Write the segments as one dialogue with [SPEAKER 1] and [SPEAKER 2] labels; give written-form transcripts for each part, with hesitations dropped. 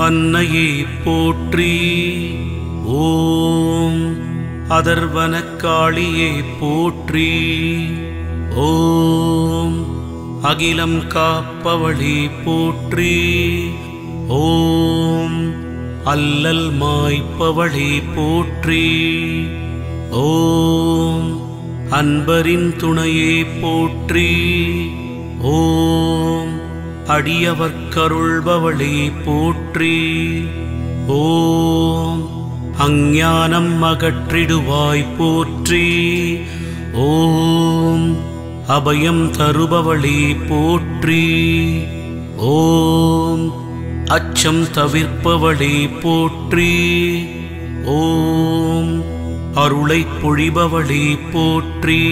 [SPEAKER 1] அன்னையே போற்றி. ஓம் அதர்வனக்காளியே போற்றி. ஓம் அகிலம் காப்பவளே போற்றி. ஓம் அல்லல் மாய்ப்பவளே போற்றி. ஓம் அன்பரின் துணையே போற்றி. ஓம் அடியவர்க்கருள்பவளே போற்றி. ஓம் அஞ்ஞானம் அகற்றிடுவாய் போற்றி. ஓம் அபயம் தருபவளே போற்றி. ஓம் அச்சம் தவிர்ப்பவளே போற்றி. ஓம் அருளைப் பொழிபவளே போற்றி.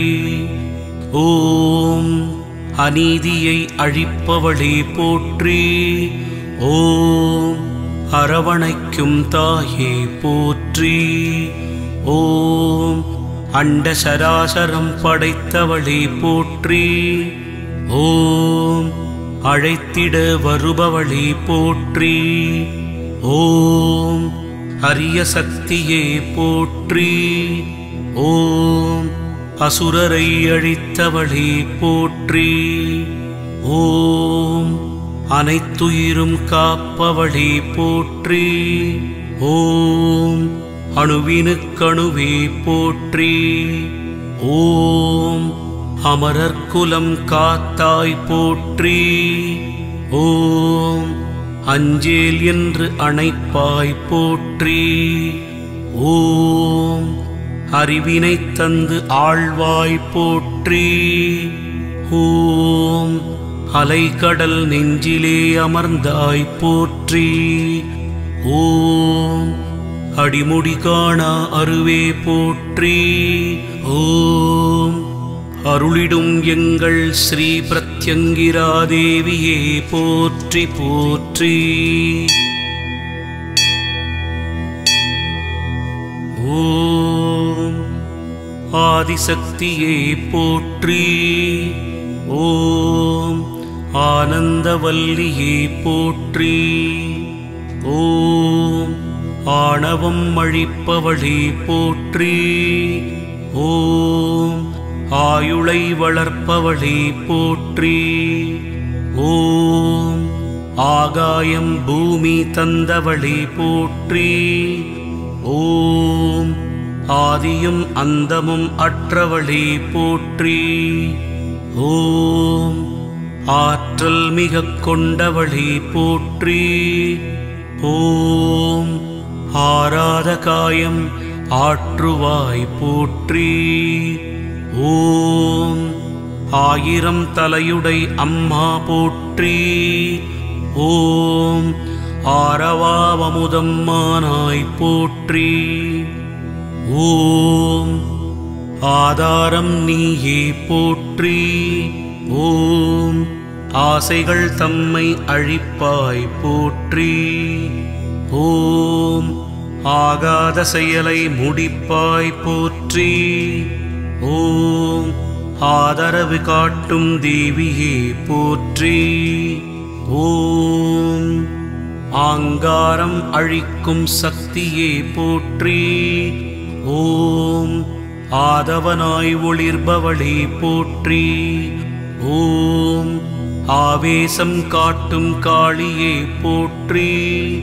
[SPEAKER 1] ஓம் அநீதியை அழிப்பவளே போற்றி. ஓம் அரவணைக்கும் தாயே போற்றி. ஓம் அண்ட சராசரம் படைத்தவளே போற்றி. ஓம் அழைத்திட வருபவளே போற்றி. ஓம் அரிய சக்தியே போற்றி. ஓம் அசுரரை அழித்தவளே போற்றி. ஓம் அனைத்துயிரும் காப்பவளே போற்றி. ஓம் அணுவினுக்கணுவே போற்றி. ஓம் அமரர்குலம் காத்தாய் போற்றி. ஓம் அஞ்சேல் என்று அணைப்பாய் போற்றி. ஓம் அறிவினை தந்து ஆழ்வாய் போற்றி. ஓம் அலைகடல் நெஞ்சிலே அமர்ந்தாய் போற்றி. ஓம் அடிமுடி காணா அருவே போற்றி. ஓம் அருளிடும் எங்கள் ஸ்ரீ பிரத்யங்கிரா தேவியே போற்றி போற்றி. ஓம் ஆதிசக்தியே போற்றி. ஓம் ஆனந்தவல்லியே போற்றி. ஓம் ஆணவம் அழிப்பவளே போற்றி. ஓம் ஆயுளை வளர்ப்பவளே போற்றி. ஓம் ஆகாயம் பூமி தந்தவளே போற்றி. ஓம் ஆதியும் அந்தமும் அற்றவளே போற்றி. ஓம் ஆற்றல் மிக கொண்டவளே போற்றி. ஓம் ஆராத காயம் ஆற்றுவாய் போற்றி. ஓம் ஆயிரம் தலையுடை அம்மா போற்றி. ஓம் ஆரவாவமுதம் மானாய் போற்றி. ஓம் ஆதாரம் நீயே போற்றி. ஓம் ஆசைகள் தம்மை அழிப்பாய் போற்றி. ஓம் ஆகாத செயலை முடிப்பாய் போற்றி. ஓம் ஆதரவு காட்டும் தேவியே போற்றி. ஓம் ஆங்காரம் அழிக்கும் சக்தியே போற்றி. ஓம் ஆதவனாய் ஒளிர்பவளே போற்றி. ஓம் ஆவேசம் காட்டும் காளியே போற்றி.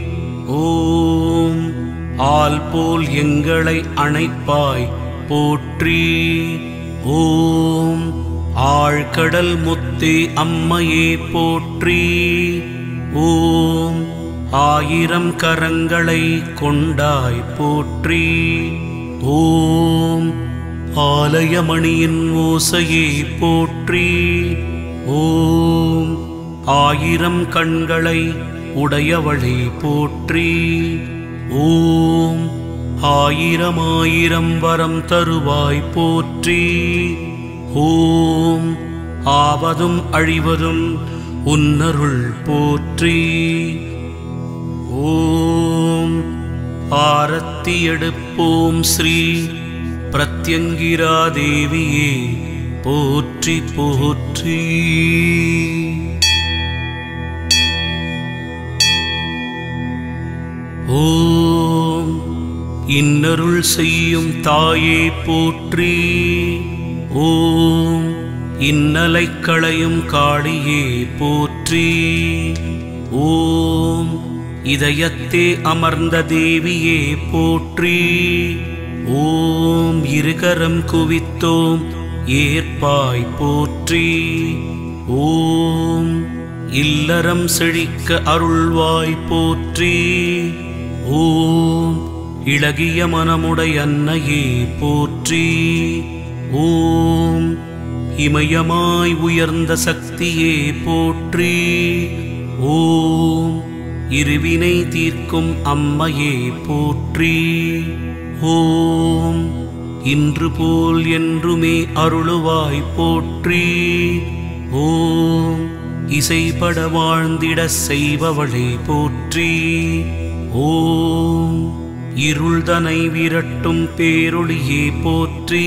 [SPEAKER 1] ஓம் ஆல் போல் எங்களை அணைப்பாய் போற்றி. ஓம் ஆழ்கடல் முத்தே அம்மையே போற்றி. ஓம் ஆயிரம் கரங்களை கொண்டாய் போற்றி. ஓம் ஆலயமணியின் ஓசையே போற்றி. ஓம் ஆயிரம் கண்களை உடையவளே போற்றி. ஓம் ஆயிரம் ஆயிரம் வரம் தருவாய் போற்றி. ஓம் ஆவதும் அழிவதும் உன்னருள் போற்றி. ஓம் ஆரத்தி எடுப்போம் ஸ்ரீ பிரத்யங்கிரா தேவியே போற்றி போற்றி. ஓம் இன்னருள் செய்யும் தாயே போற்றி. ஓம் இன்னலை களையும் காளியே போற்றி. ஓம் இதயத்தே அமர்ந்த தேவியே போற்றி. ஓம் இருகரம் குவித்தோம் ஏற்பாய் போற்றி. ஓம் இல்லறம் செழிக்க அருள்வாய் போற்றி. ஓம் இளகிய மனமுடை அன்னையே போற்றி. ஓம் இமயமாய் உயர்ந்த சக்தியே போற்றி. ஓம் இருவினை தீர்க்கும் அம்மையே போற்றி. ஓம் இன்று போல் என்றுமே அருளுவாய் போற்றி. ஓம் இசைப்பட வாழ்ந்திட செய்பவளே போற்றி. ஓம் இருள்தனை விரட்டும் பேரொளியே போற்றி.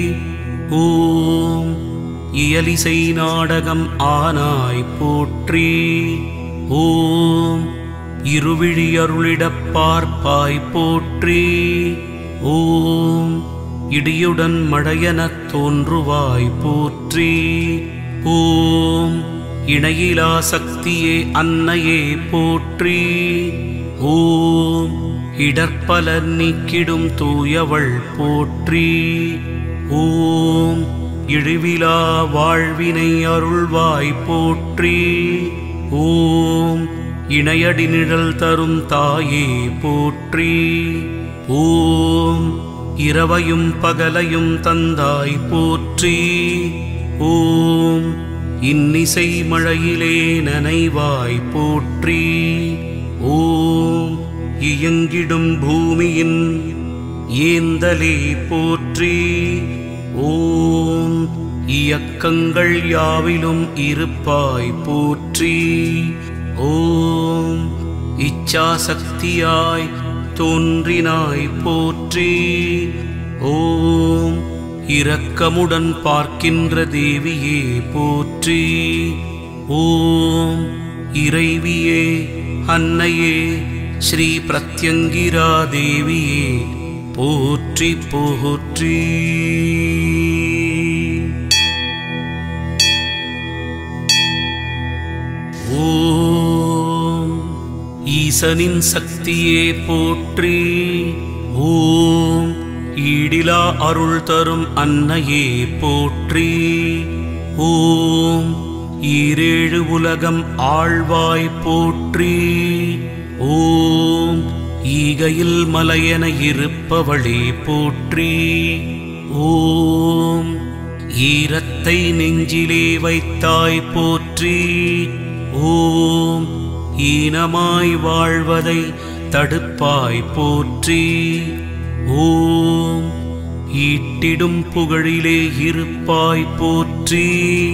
[SPEAKER 1] ஓம் இயலிசை நாடகம் ஆனாய் போற்றி. ஓம் இருவிழி அருளிடப் பார்ப்பாய் போற்றி. ஓம் இடியுடன் மழையெனத் தோன்றுவாய் போற்றி. ஓம் இணையிலா சக்தியே அன்னையே போற்றி. ஓம் இடர்பல நீக்கிடும் தூயவள் போற்றி. ஓம் இழிவிலா வாழ்வினை அருள்வாய் போற்றி. ஓம் இணையடி நிழல் தரும் தாயே போற்றி. ஓம் இரவையும் பகலையும் தந்தாய் போற்றி. ஓம் இன்னிசை மழையிலே நனைவாய் போற்றி. ஓம் இயங்கிடும் பூமியின் ஏந்தலே போற்றி. ஓம் இயக்கங்கள் யாவிலும் இருப்பாய் போற்றி. ஓம் இச்சாசக்தியாய் தோன்றினாய் போற்றி. ஓம் இரக்கமுடன் பார்க்கின்ற தேவியே போற்றி. ஓம் இறைவியே அன்னையே ஸ்ரீ பிரத்யங்கிரா தேவியே போற்றி போற்றி. ஓம் ஈசனின் சக்தியே போற்றி. ஓம் ஈடிலா அருள் தரும் அன்னையே போற்றி. ஓம் ஈரேழு உலகம் ஆழ்வாய் போற்றி. ஓம் ஈகையில் மலையென இருப்பவளே போற்றி. ஓம் ஈரத்தை நெஞ்சிலே வைத்தாய் போற்றி. ஓம் ஈனமாய் வாழ்வதை தடுப்பாய் போற்றி. ஓம் ஈட்டிடும் புகழிலே இருப்பாய் போற்றி.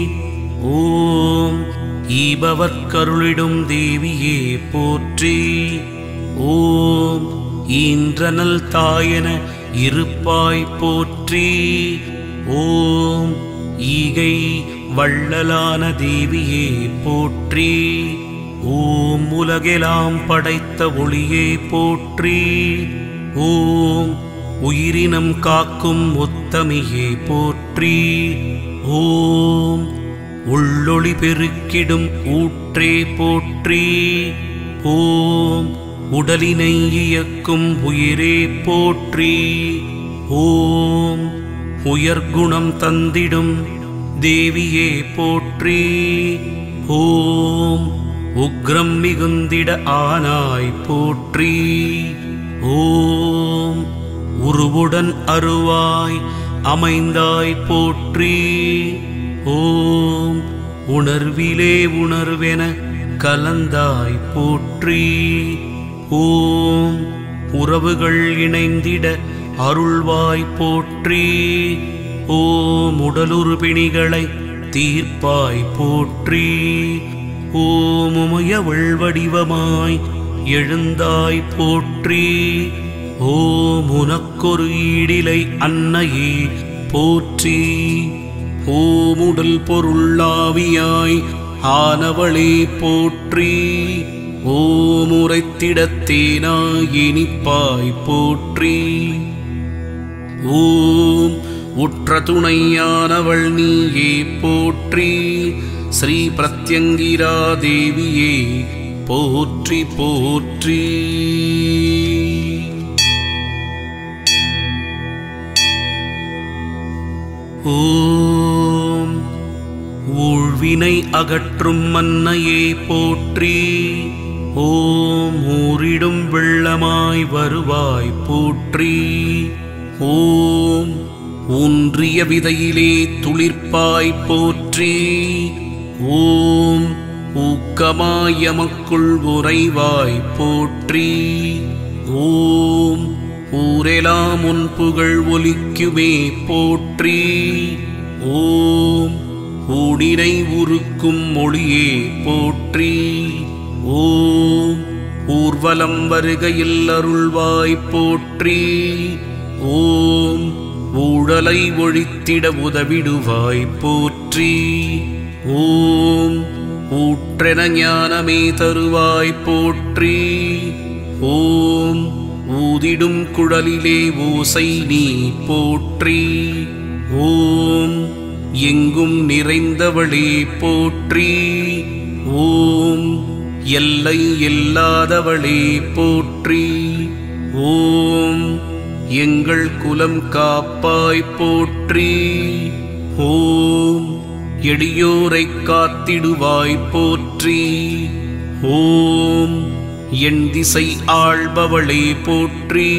[SPEAKER 1] ஓம் ஈபவர்க்கருளிடும் தேவியே போற்றி. ஓம் ஈன்றனல் தாயென இருப்பாய் போற்றி. ஓம் ஈகை வள்ளலான தேவியே போற்றி. ஓம் உலகெல்லாம் படைத்த ஒளியே போற்றி. ஓம் உயிரினம் காக்கும் உத்தமியே போற்றி. ஓம் உள்ளொளி பெருக்கிடும் ஊற்றே போற்றி. ஓம் உடலினை இயக்கும் உயிரே போற்றி. ஓம் உயர்குணம் தந்திடும் தேவியே போற்றி. ஓம் உக்ரம் மிகுந்திட ஆனாய் போற்றி. ஓம் உருவுடன் அருவாய் அமைந்தாய் போற்றி. ஓம் உணர்விலே உணர்வென கலந்தாய் போற்றி. ஓம் உறவுகள் இணைந்திட அருள்வாய் போற்றி. ஓம் உடலுறுப்பிணிகளை தீர்ப்பாய் போற்றி. ஓம் உமையவள் வடிவமாய் எழுந்தாய் போற்றி. ஓம் உனக்கொரு ஈடிலை அன்னையே போற்றி. ஓம் உடல் பொருளாவியாய் ஆனவளே போற்றி. ஓம் உரைத்திடத்தேனாய் இனிப்பாய் போற்றி. ஓம் உற்ற துணையானவள் நீயே போற்றி. ஸ்ரீ பிரத்யங்கிரா தேவியே போற்றி போற்றி. ஓம் ஊழ்வினை அகற்றும் மன்னையே போற்றி. ஓம் ஊரிடும் வெள்ளமாய் வருவாய் போற்றி. ஓம் ஊன்றிய விதையிலே துளிர்ப்பாய் போற்றி. ஓம் ஊக்கமாய் எமக்குள் உறைவாய் போற்றி. ஓம் ஊரெலாம் உன் புகழ் ஒலிக்குமே போற்றி. ஓம் ஊடினை உருக்கும் மொழியே போற்றி. ஓம் ஊர்வலம் வருகையில் அருள்வாய் போற்றி. ஓம் ஊழலை ஒழித்திட உதவிடுவாய் போற்றி. ஓம் ஊற்றென ஞானமே தருவாய் போற்றி. ஓம் ஊதிடும் குழலிலே ஓசை நீ போற்றி. ஓம் எங்கும் நிறைந்தவளே போற்றி. ஓம் எல்லை இல்லாதவளே போற்றி. ஓம் எங்கள் குலம் காப்பாய் போற்றி. ஓம் எளியோரை காத்திடுவாய் போற்றி. ஓம் என் திசை ஆள்பவளே போற்றி.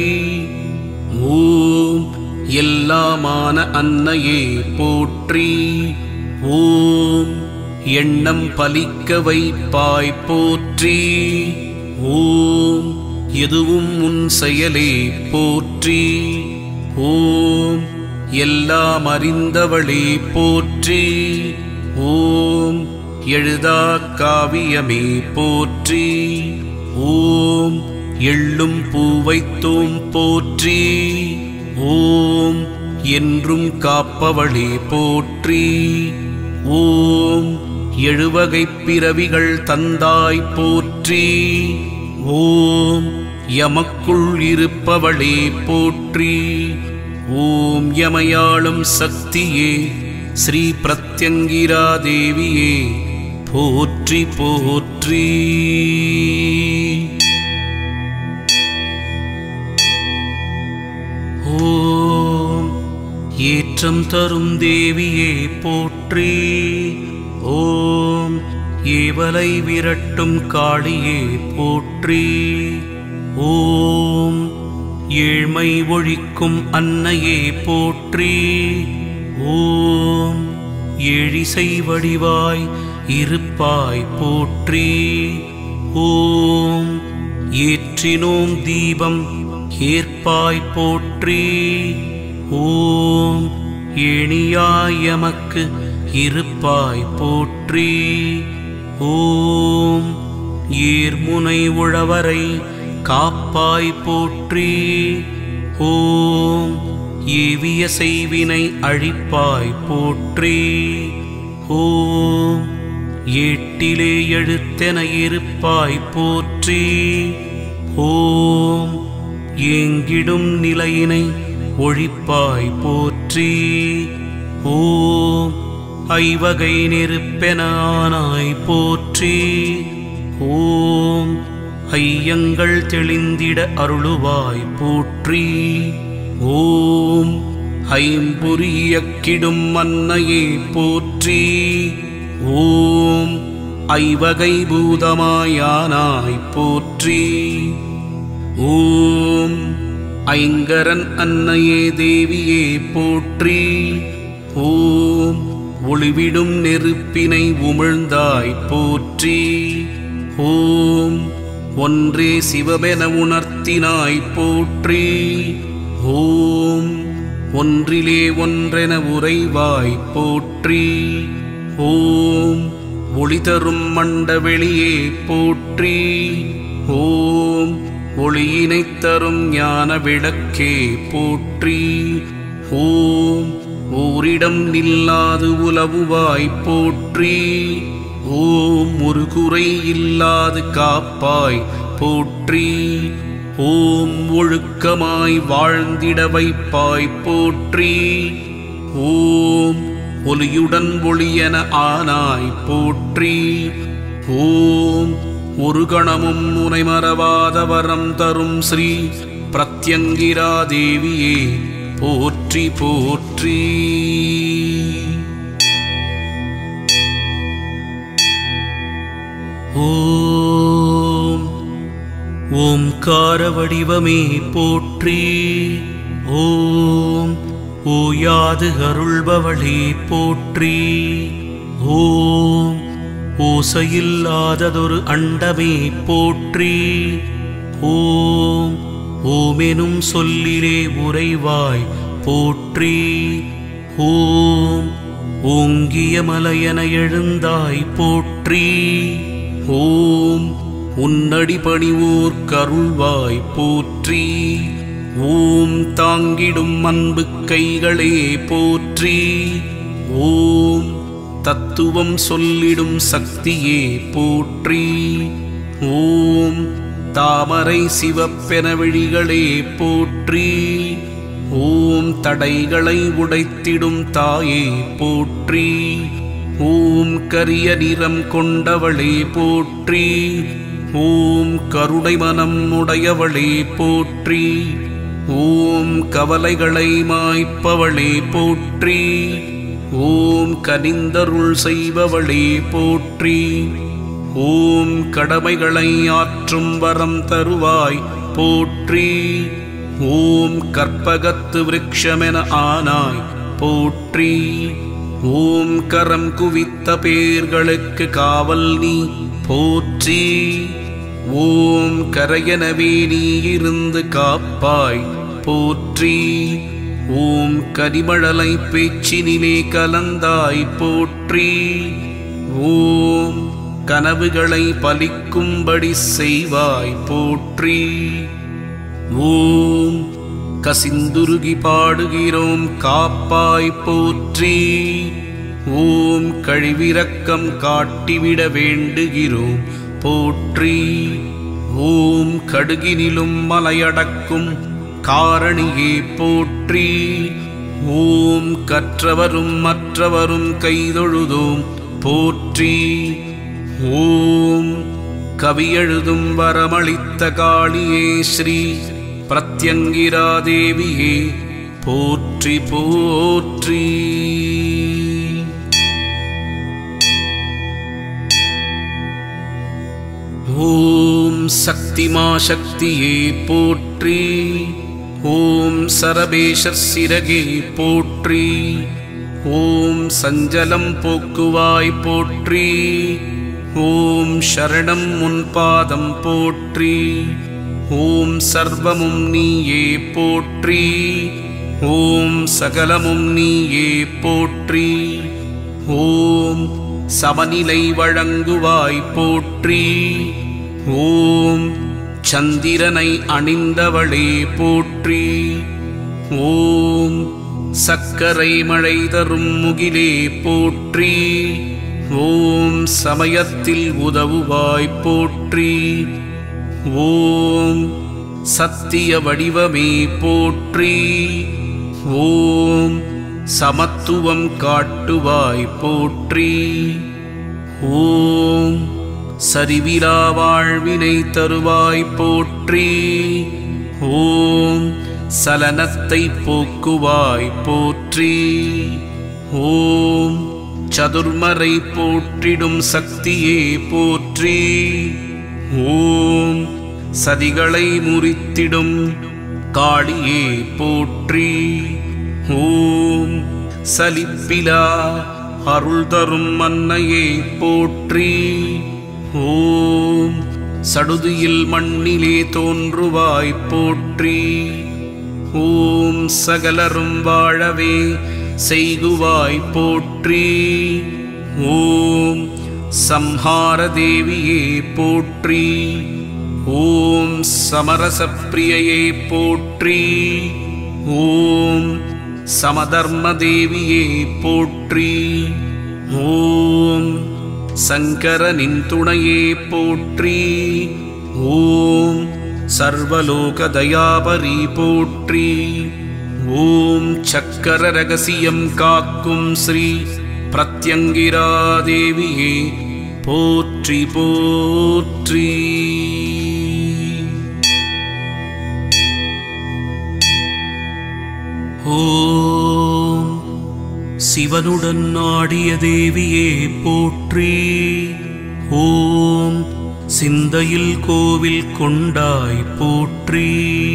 [SPEAKER 1] ஓம் எல்லாமான அன்னையே போற்றி. ஓம் எண்ணம் பலிக்க வைப்பாய் போற்றி. ஓம் எதுவும் உன் செயலே போற்றி. ஓம் எல்லாம் அறிந்தவளே போற்றி. ஓம் எழுதா காவியமே போற்றி. ஓம் எள்ளும் பூவைத்தோம் போற்றி. ஓம் என்றும் காப்பவளே போற்றி. ஓம் எழுவகை பிறவிகள் தந்தாய் போற்றி. ஓம் எமக்குள் இருப்பவளே போற்றி. ஓம் யமையாளும் சக்தியே ஸ்ரீ பிரத்யங்கிரா தேவியே போற்றி போற்றி. ஓம் ஏற்றம் தரும் தேவியே போற்றி. ஓம் ஏவலை விரட்டும் காளியே போற்றி. ஓம் ஏழ்மை ஒழிக்கும் அன்னையே போற்றி. ஓம் ஏழிசை வடிவாய் இருப்பாய் போற்றி. ஓம் ஏற்றினோம் தீபம் ஏற்பாய் போற்றி. ஓம் ஏணியாய் எமக்கு இருப்பாய் போற்றி. ஓம் ஏர்முனை உழவரை காப்பாய் போற்றி. ஓம் ஏவிய செய்வினை அழிப்பாய் போற்றி. ஓம் ஏட்டிலே எழுத்தென இருப்பாய் போற்றி. ஓம் ஏங்கிடும் நிலையினை ஒழிப்பாய் போற்றி. ஓம் ஐவகை நெருப்பென ஆனாய் போற்றி. ஓம் ஐயங்கள் தெளிந்திட அருளுவாய் போற்றி. ஓம் ஐம்பொறியக்கிடும் மன்னையே போற்றி. ஓம் ஐவகை பூதமாயானாய் போற்றி. ஓம் ஐங்கரன் அன்னையே தேவியே போற்றி. ஓம் ஒளிவிடும் நெருப்பினை உமிழ்ந்தாய் போற்றி. ஓம் ஒன்றே சிவமென உணர்த்தினாய் போற்றி. ஓம் ஒன்றிலே ஒன்றென உறைவாய் போற்றி. ஓம் ஒளி தரும் மண்டவெளியே போற்றி. ஓம் ஒளியினைத் தரும் ஞான விளக்கே போற்றி. ஓம் ஓரிடம் நில்லாது உலவுவாய் போற்றி. ஓம் ஒரு குறை இல்லாது காப்பாய் போற்றி. ஓம் ஒழுக்கமாய் வாழ்ந்திட வைப்பாய் போற்றி. ஓம் ஒளியுடன் ஒளியென ஆனாய் போற்றி. ஓம் ஒரு கணமும் உனை மறவாத வரம் தரும் ஸ்ரீ பிரத்யங்கிரா தேவியே போற்றி போற்றி. ஓம் ஓம்கார வடிவமே போற்றி. ஓம் ஓயாது அருள்பவளே போற்றி. ஓம் ஓசையில்லாததொரு அண்டமே போற்றி. ஓம் ஓமெனும் சொல்லிலே உறைவாய் போற்றி. ஓம் ஓங்கிய மலையென எழுந்தாய் போற்றி. ஓம் உன்னடி பணிவோர் கருள்வாய் போற்றி. ஓம் தாங்கிடும் அன்பு கைகளே போற்றி. ஓம் தத்துவம் சொல்லிடும் சக்தியே போற்றி. ஓம் தாமரை சிவப்பென விழிகளே போற்றி. ஓம் தடைகளை உடைத்திடும் தாயே போற்றி. ஓம் கரிய நிறம் கொண்டவளே போற்றி. ஓம் கருணை மனம் உடையவளே போற்றி. ஓம் கவலைகளை மாய்ப்பவளே போற்றி. ஓம் கனிந்தருள் செய்பவளே போற்றி. ஓம் கடமைகளை ஆற்றும் வரம் தருவாய் போற்றி. ஓம் கற்பகத்து விருட்சமென ஆனாய் போற்றி. ஓம் கரம் குவித்த பேர்களுக்கு காவல் நீ போற்றி. ஓம் கரையெனவே நீ இருந்து காப்பாய் போற்றி. ஓம் கரிமழலை பேச்சினிலே கலந்தாய் போற்றி. ஓம் கனவுகளை பலிக்கும்படி செய்வாய் போற்றி. ஓம் கசிந்துருகி பாடுகிறோம் காப்பாய் போற்றி. ஓம் கழிவிரக்கம் காட்டிவிட வேண்டுகிறோம் போற்றி. ஓம் கடுகினிலும் மலையடக்கும் காரணியே போற்றி. ஓம் கற்றவரும் மற்றவரும் கைதொழுதோம் போற்றி. ஓம் கவியெழுதும் வரமளித்த காளியே ஸ்ரீ பிரத்யங்கிரா தேவியே போற்றி போற்றி. ஓம் சக்திமா சக்தியே போற்றி. ஓம் சரபேஷர் சிரகே போற்றி. ஓம் சஞ்சலம் போக்குவாய் போற்றி. ஓம் சரணம் முன்பாதம் போற்றி. ஓம் சர்வமும் நீயே போற்றி. ஓம் சகலமும் நீயே போற்றி. ஓம் சமநிலை வழங்குவாய் போற்றி. ஓம் சந்திரனை அணிந்தவளே போற்றி. ஓம் சக்கரை மழை தரும் முகிலே போற்றி. ஓம் சமயத்தில் உதவுவாய் போற்றி. ஓம் சத்திய வடிவமே போற்றி. ஓம் சமத்துவம் காட்டுவாய் போற்றி. ஓம் சரிவிலா வாழ்வினை தருவாய் போற்றி. ஓம் சலனத்தை போக்குவாய் போற்றி. ஓம் சதுர்மறை போற்றிடும் சக்தியே போற்றி. ஓம் சதிகளை முறித்திடும் காளியே போற்றி. ஓம் சலிப்பிலா அருள் தரும் அன்னையே போற்றி. ஓம் சடுதியில் மண்ணிலே தோன்றுவாய் போற்றி. ஓம் சகலரும் வாழவே செய்குவாய் போற்றி. ஓம் சம்ஹார தேவியே போற்றி. ஓம் சமரச பிரியையே போற்றி. ஓம் சமதர்ம தேவியே போற்றி. ஓம் சங்கரனின் துணையே போற்றி. ஓம் சர்வலோக தயாபரி போற்றி. ஓம் சக்கர ரகசியம் காக்கும் ஸ்ரீ பிரத்யங்கிரா தேவியே போற்றி போற்றி. ஓம் சிவனுடன் ஆடிய தேவியே போற்றி. ஓம் சிந்தையில் கோவில் கொண்டாய் போற்றி.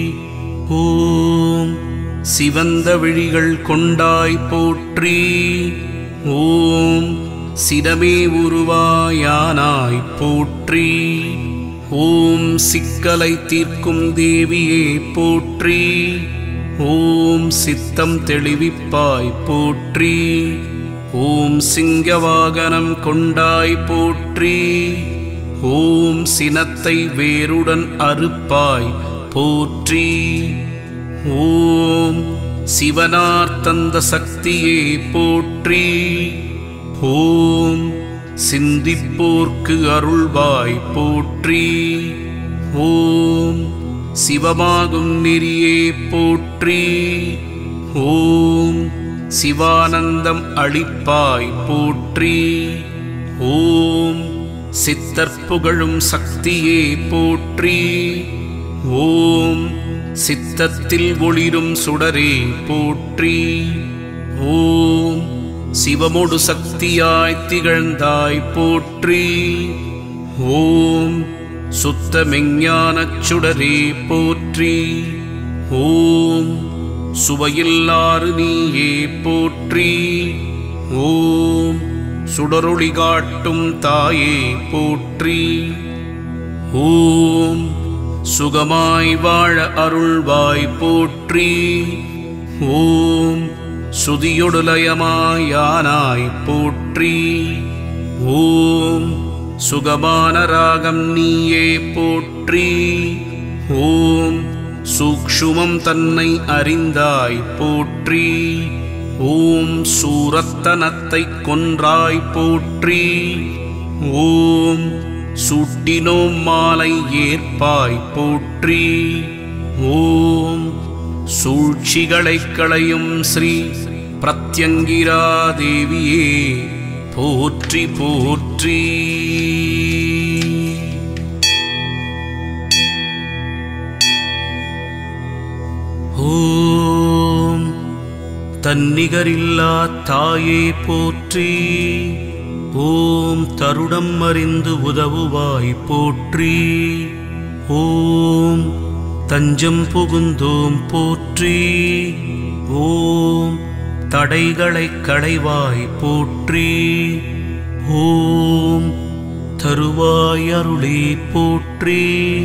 [SPEAKER 1] ஓம் சிவந்த விழிகள் கொண்டாய் போற்றி. ஓம் சிடமே உருவாயானாய் போற்றி. ஓம் சிக்கலை தீர்க்கும் தேவியே போற்றி. ஓம் சித்தம் தெளிவிப்பாய் போற்றி. ஓம் சிங்கவாகனம் கொண்டாய் போற்றி. ஓம் சினத்தை வேருடன் அறுப்பாய் போற்றி. ஓம் சிவனார் தந்த சக்தியே போற்றி. ஓம் சிந்திப்போர்க்கு அருள்வாய் போற்றி. ஓம் சிவமாகும் நெறியே போற்றி. ஓம் சிவானந்தம் அளிப்பாய் போற்றி. ஓம் சித்தற்புகழும் சக்தியே போற்றி. ஓம் சித்தத்தில் ஒளிரும் சுடரே போற்றி. ஓம் சிவமொடு சக்தியாய் திகழ்ந்தாய் போற்றி. ஓம் சுத்த மெஞ்ஞானச் சுடரே போற்றி. ஓம் சுவையில்லாறு நீயே போற்றி. ஓம் சுடரொளி காட்டும் தாயே போற்றி. ஓம் சுகமாய் வாழ அருள்வாய் போற்றி. ஓம் சுதியொடு லயமாயானாய் போற்றி. ஓம் சுகமான ராகம் நீயே போற்றி. ஓம் சூக்ஷுமம் தன்னை அறிந்தாய் போற்றி. ஓம் சூரத்தனத்தை கொன்றாய் போற்றி. ஓம் சூட்டினோம் மாலை ஏற்பாய் போற்றி. ஓம் சூழ்ச்சிகளைக் களையும் ஸ்ரீ பிரத்யங்கிரா தேவியே போற்றி போற்றி. ஓம் தன்னிகரில்லா தாயே போற்றி. ஓம் தருடம் அறிந்து உதவுவாய் போற்றி. ஓம் தஞ்சம் புகுந்தோம் போற்றி. ஓம் தடைகளைக் களைவாய் போற்றி. ஓம் தருவாய் அருளே போற்றி.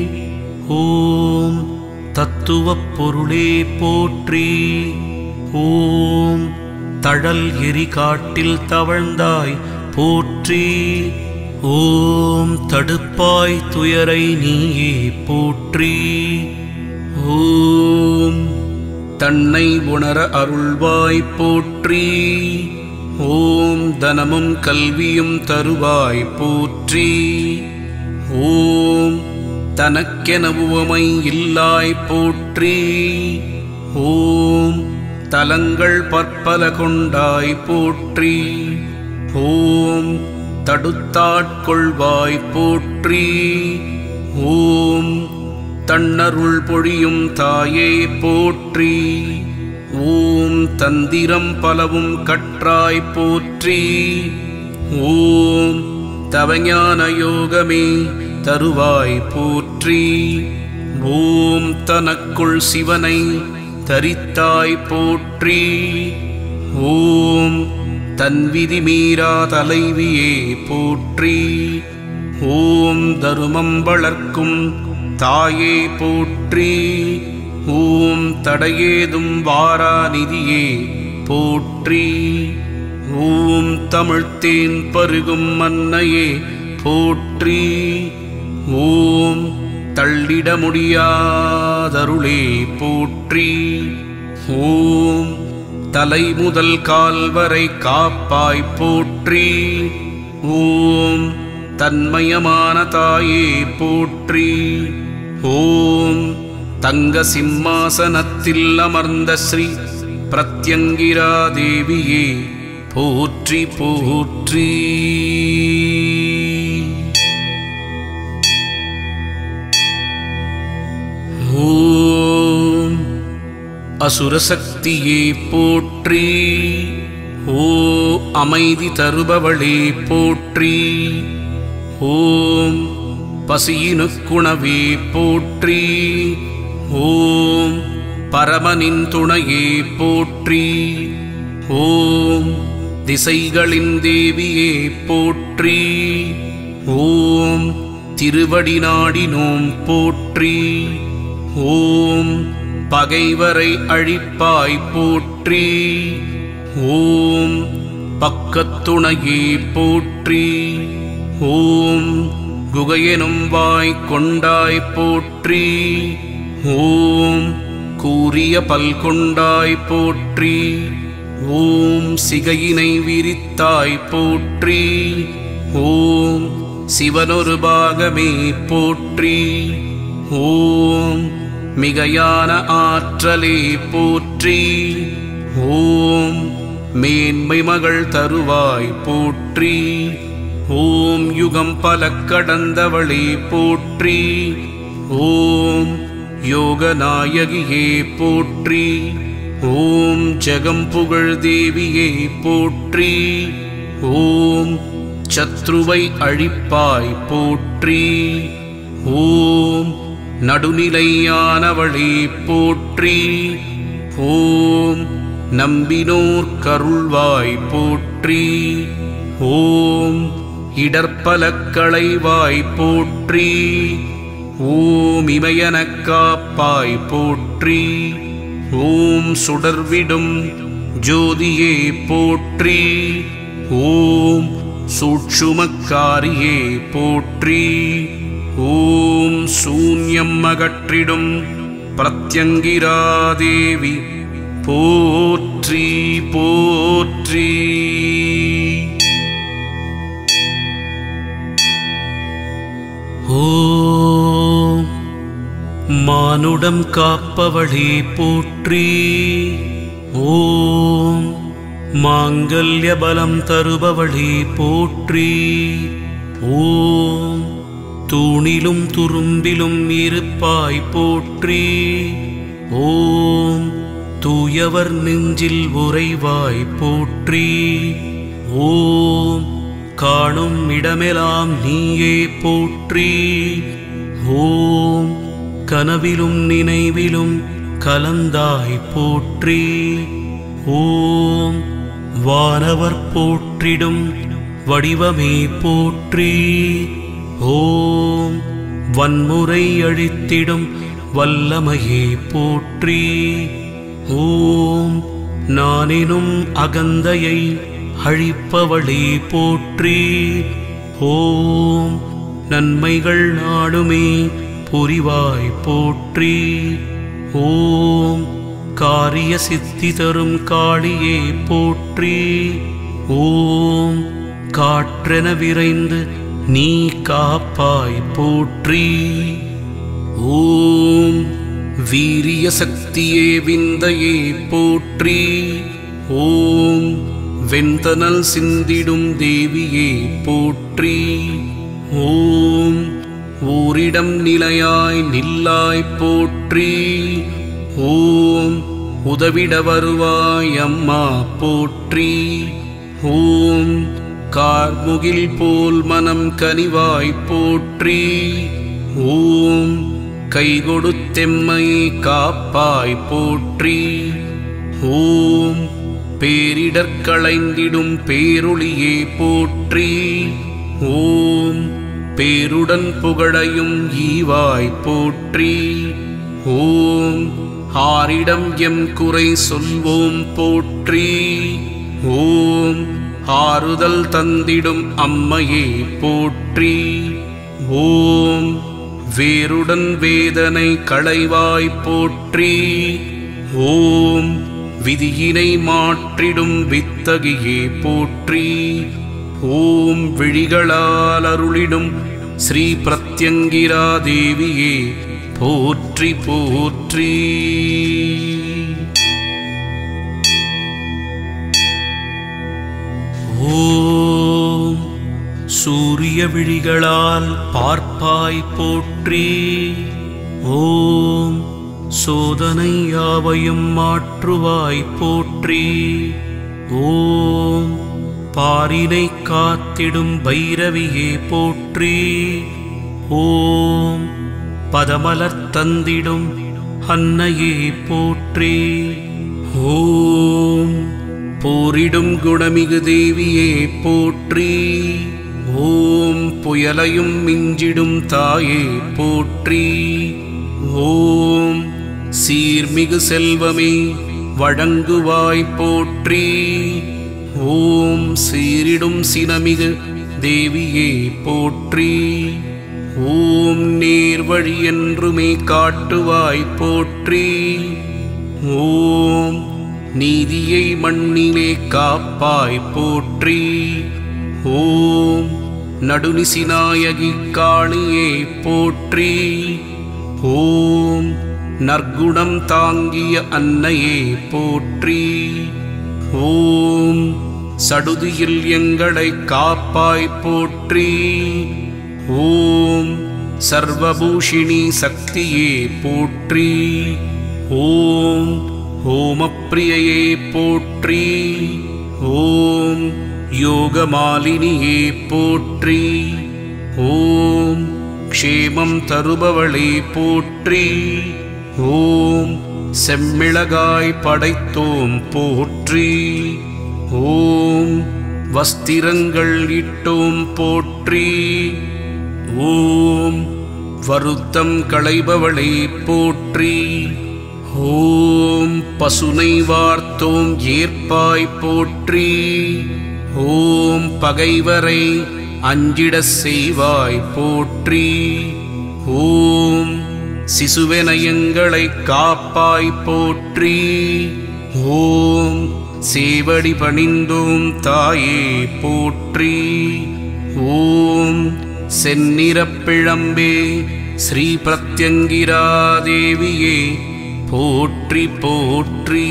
[SPEAKER 1] ஓம் தத்துவப் பொருளே போற்றி. ஓம் தழல் எரி காட்டில் தவழ்ந்தாய் போற்றி. ஓம் தடுப்பாய் துயரை நீயே போற்றி. ஓம் தன்னை உணர அருள்வாய் போற்றி. ஓம் தனமும் கல்வியும் தருவாய் போற்றி. ஓம் தனக்கென உவமை இல்லாய் போற்றி. ஓம் தலங்கள் பற்பல கொண்டாய் போற்றி. ஓம் தடுத்தாட்கொள்வாய் போற்றி. ஓம் தன்னருள் பொழியும் தாயே போற்றி. ஓம் தந்திரம் பலவும் கற்றாய் போற்றி. ஓம் தவஞான யோகமே தருவாய் போற்றி. ஓம் தனக்குள் சிவனை தரித்தாய் போற்றி. ஓம் தன்விதி மீறா தலைவியே போற்றி. ஓம் தருமம் வளர்க்கும் தாயே போற்றி. ஓம் தடையேதும் வாரா நிதியே போற்றி. ஓம் தமிழ்த்தேன் பருகும் மன்னையே போற்றி. ஓம் தள்ளிட முடியாதருளே போற்றி. ஓம் தலை முதல் கால் வரை காப்பாய் போற்றி. ஓம் தன்மயமான தாயே போற்றி. ஓம் தங்க சிம்மாசனத்தில் அமர்ந்த ஸ்ரீ பிரத்யங்கிரா தேவியே போற்றி போற்றி. ஓம் அசுரசக்தியே போற்றி. ஓ அமைதி தருபவளே போற்றி. ஓம் பசியினுக்குணவே போற்றி. ஓம் பரமனின் துணையே போற்றி. ஓம் திசைகளின் தேவியே போற்றி. ஓம் திருவடி நாடினோம் போற்றி. ஓம் பகைவரை அழிப்பாய் போற்றி. ஓம் பக்கத்துணையே போற்றி. ஓம் குகையெனும் வாய் கொண்டாய் போற்றி. ஓம் கூறிய பல் கொண்டாய் போற்றி. ஓம் சிகையினை விரித்தாய் போற்றி. ஓம் சிவனொரு பாகமே போற்றி. ஓம் மிகையான ஆற்றலே போற்றி. ஓம் மேன்மை மகள் தருவாய் போற்றி. ஓம் யுகம் பல கடந்தவளே போற்றி. ஓம் யோகநாயகியே போற்றி. ஓம் ஜெகம் புகழ் தேவியே போற்றி. ஓம் சத்ருவை அழிப்பாய் போற்றி. ஓம் நடுநிலையானவளே போற்றி. ஓம் நம்பினோர் கருள்வாய் போற்றி. ஓம் இடர்பலக் களைவாய் போற்றி. ஓம் இமயனக் காப்பாய் போற்றி. ஓம் சுடர்விடும் ஜோதியே போற்றி. ஓம் சூட்சுமக்காரியே போற்றி. ஓம் சூன்யம் அகற்றிடும் பிரத்யங்கிரா தேவி போற்றி போற்றி. ஓம் மானுடம் காப்பவளே போற்றி. ஓம் மாங்கல்ய பலம் தருபவளே போற்றி. ஓம் தூணிலும் துரும்பிலும் இருப்பாய் போற்றி. ஓம் தூயவர் நெஞ்சில் உறைவாய் போற்றி. ஓம் காணும் இடமெல்லாம் நீயே போற்றி. ஓம் கனவிலும் நினைவிலும் கலந்தாய் போற்றி. ஓம் வானவர் போற்றிடும் வடிவமே போற்றி. ஓம் வன்முறை அழித்திடும் வல்லமையே போற்றி. ஓம் நானெனும் அகந்தையை அழிப்பவளே போற்றி. ஓம் நன்மைகள் நாடுமே புரிவாய் போற்றி. ஓம் காரிய சித்தி தரும் காளியே போற்றி. ஓம் காற்றென விரைந்து நீ காப்பாய் போற்றி. ஓம் வீரிய சக்தியே விந்தையே போற்றி. ஓம் வெண்தனல் சிந்திடும் தேவியே போற்றி. ஓம் ஓரிடம் நிலையாய் நில்லாய் போற்றி. ஓம் உதவிட வருவாய் அம்மா போற்றி. ஓம் கார்முகில் போல் மனம் கனிவாய் போற்றி. ஓம் கை கொடுத்தெம்மை காப்பாய் போற்றி. ஓம் பேரிடற்களைந்திடும் பேரொளியே போற்றி. ஓம் பேருடன் புகழையும் ஈவாய் போற்றி. ஓம் ஆரிடம் எம் குறை சொல்வோம் போற்றி. ஓம் ஆறுதல் தந்திடும் அம்மையே போற்றி. ஓம் வேருடன் வேதனை களைவாய் போற்றி. ஓம் விதியினை மாற்றிடும் வித்தகியே போற்றி. ஓம் விழிகளால் அருளிடும் ஸ்ரீ பிரத்யங்கிரா தேவியே போற்றி போற்றி. ஓம் சூரிய விழிகளால் பார்ப்பாய் போற்றி. ஓம் சோதனை யாவையும் மாற்றுவாய் போற்றி. ஓம் பாரினை காத்திடும் பைரவியே போற்றி. ஓம் பதமலர் தந்திடும் அன்னையே போற்றி. ஓம் போரிடும் குணமிகு தேவியே போற்றி. ஓம் புயலையும் மிஞ்சிடும் தாயே போற்றி. ஓம் சீர்மிகு செல்வமே வழங்குவாய் போற்றி. ஓம் சீரிடும் சினமிகு தேவியே போற்றி. ஓம் நேர்வழி என்றுமே காட்டுவாய் போற்றி. ஓம் நீதியை மண்ணிலே காப்பாய் போற்றி. ஓம் நடுநிசி நாயகி காளியே போற்றி. ஓம் நற்குணம் தாங்கிய அன்னையே போற்றி. ஓம் சடுதியில் எங்களை காப்பாய் போற்றி. ஓம் சர்வபூஷிணி சக்தியே போற்றி. ஓம் ஓமப்பிரியையே போற்றி. ஓம் யோகமாலினியே போற்றி. ஓம் க்ஷேமம் தருபவளே போற்றி. ஓம் செம்மிளகாய் படைத்தோம் போற்றி. ஓம் வஸ்திரங்கள் இட்டோம் போற்றி. ஓம் வருத்தம் களைபவளே போற்றி. ஓம் பசுனை வார்த்தோம் ஏற்பாய் போற்றி. ஓம் பகைவரை அஞ்சிட செய்வாய் போற்றி. ஓம் சிசுவென எங்களை காப்பாய் போற்றி. ஓம் சேவடி பணிந்தோம் தாயே போற்றி. ஓம் செந்நிறப்பிழம்பே ஸ்ரீ பிரத்யங்கிரா தேவியே போற்றி போற்றி.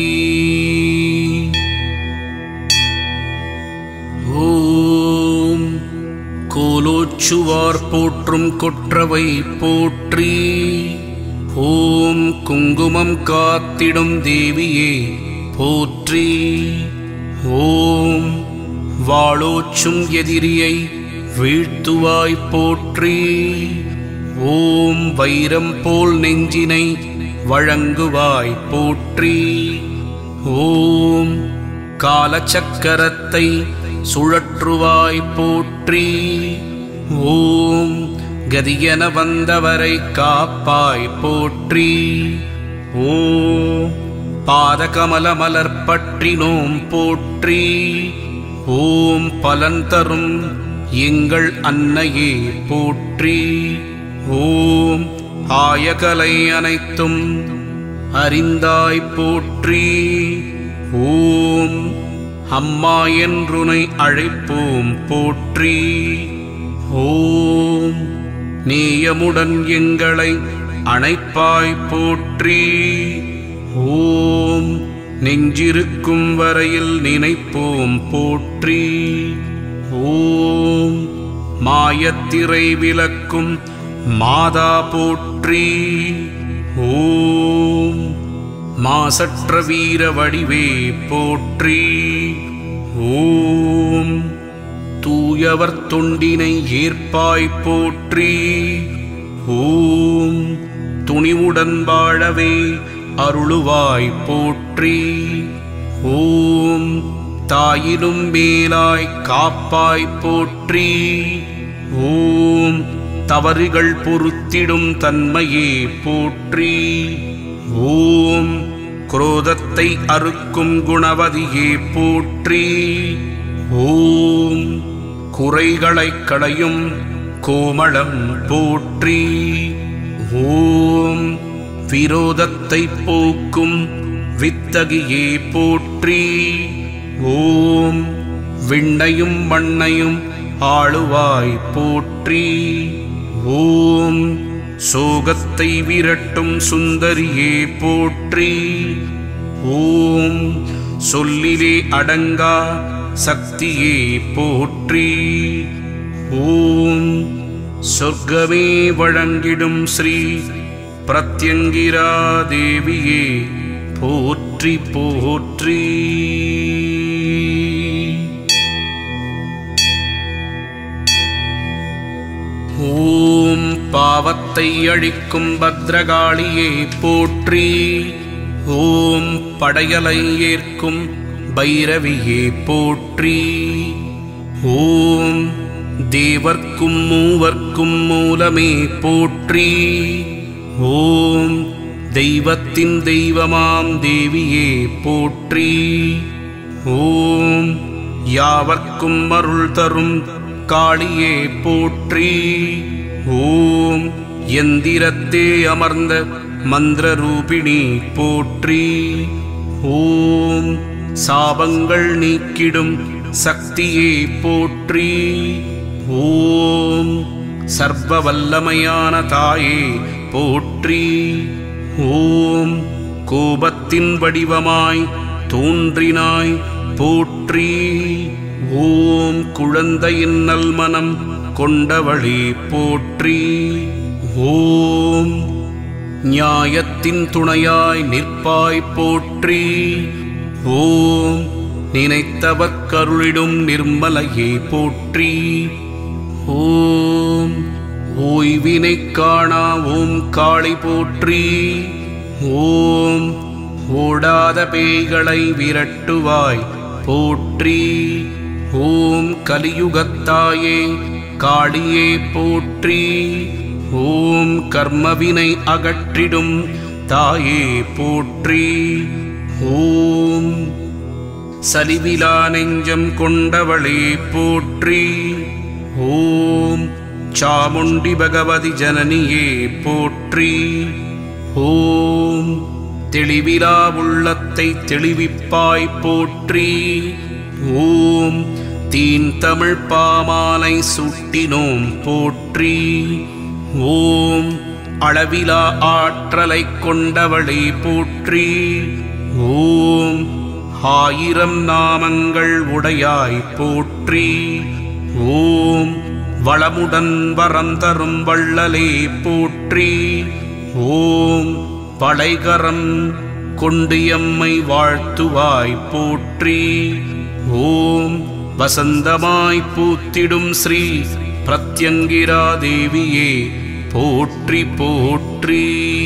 [SPEAKER 1] ஓம் கோலோச்சுவார் போற்றும் கொற்றவை போற்றி. ஓம் குங்குமம் காத்திடும் தேவியே போற்றி. ஓம் வாளோச்சும் எதிரியை வீழ்த்துவாய் போற்றி. ஓம் வைரம் போல் நெஞ்சினை வழங்குவாய் போற்றி. ஓம் காலச்சக்கரத்தை சுழற்றுவாய் போற்றி. ஓம் கதியென வந்தவரை காப்பாய் போற்றி. ஓம் பாதகமல மலர் பற்றினோம் போற்றி. ஓம் பலன் தரும் எங்கள் அன்னையே போற்றி. ஓம் ஆயகலை அனைத்தும் அறிந்தாய் போற்றி. ஓம் அம்மா என்றுனை அழைப்போம் போற்றி. ஓம் நேயமுடன் எங்களை அணைப்பாய் போற்றி. ஓம் நெஞ்சிருக்கும் வரையில் நினைப்போம் போற்றி. ஓம் மாயத்திரை விலக்கும் மாதா போற்றி. ஓம் மாசற்ற வீர வடிவே போற்றி. ஓம் தூயவர் தொண்டினை ஏற்பாய் போற்றி. ஓம் துணிவுடன் வாழவே அருளுவாய் போற்றி. ஓம் தாயினும் மேலாய் காப்பாய் போற்றி. ஓம் தவறுகள் பொறுத்திடும் தன்மையே போற்றி. ஓம் குரோதத்தை அறுக்கும் குணவதியே போற்றி. ஓம் குறைகளைக் களையும் கோமளம் போற்றி. ஓம் விரோதத்தை போக்கும் வித்தகியே போற்றி. ஓம் விண்ணையும் மண்ணையும் ஆளுவாய் போற்றி. ஓம் சோகத்தை விரட்டும் சுந்தரியே போற்றி. ஓம் சொல்லிலே அடங்கா சக்தியே போற்றி. ஓம் சொர்க்கமே வழங்கிடும் ஸ்ரீ பிரத்யங்கிரா தேவியே போற்றி போற்றி. ஓம் பாவத்தை அழிக்கும் பத்ரகாளியே போற்றி. ஓம் படையலை ஏற்கும் பைரவியே போற்றி. ஓம் தேவர்க்கும் மூவர்க்கும் மூலமே போற்றி. ஓம் தெய்வத்தின் தெய்வமாம் தேவியே போற்றி. ஓம் யாவர்க்கும் அருள் தரும் காளியே போற்றி. ஓம் எந்திரத்தே அமர்ந்த மந்திர ரூபிணி போற்றி. ஓம் சாபங்கள் நீக்கிடும் சக்தியே போற்றி. ஓம் சர்வ வல்லமையான தாயே போற்றி. ஓம் கோபத்தின் வடிவமாய் தோன்றினாய் போற்றி. ஓம் குழந்தையின் நல்மனம் கொண்டவளே போற்றி. ஓம் நியாயத்தின் துணையாய் நிற்பாய் போற்றி. ஓம் நினைத்தவர்க்கருளிடும் நிர்மலையே போற்றி. ஓம் ஓய்வினை காணா ஓம் காளி போற்றி. ஓம் ஓடாத பேய்களை விரட்டுவாய் போற்றி. ஓம் கலியுகத்தாயே காளியே போற்றி. ஓம் கர்மவினை அகற்றிடும் தாயே போற்றி. ஓம் சலிவிலா நெஞ்சம் கொண்டவளே போற்றி. ஓம் சாமுண்டி பகவதி ஜனனியே போற்றி. ஓம் தெளிவிலா உள்ளத்தை தெளிவிப்பாய் போற்றி. ஓம் தீன் தமிழ் பாமாலை சுட்டினோம் போற்றி. ஓம் அளவிலா ஆற்றலை கொண்டவளே போற்றி. ஓம் ஆயிரம் நாமங்கள் உடையாய் போற்றி. ஓம் வளமுடன் வரம் தரும் வள்ளலே போற்றி. ஓம் படைகரம் கொண்டு எம்மை வாழ்த்துவாய் போற்றி. ஓம் வசந்தமாய் பூத்திடும் ஸ்ரீ பிரத்யங்கிரா தேவியே போற்றி போற்றி.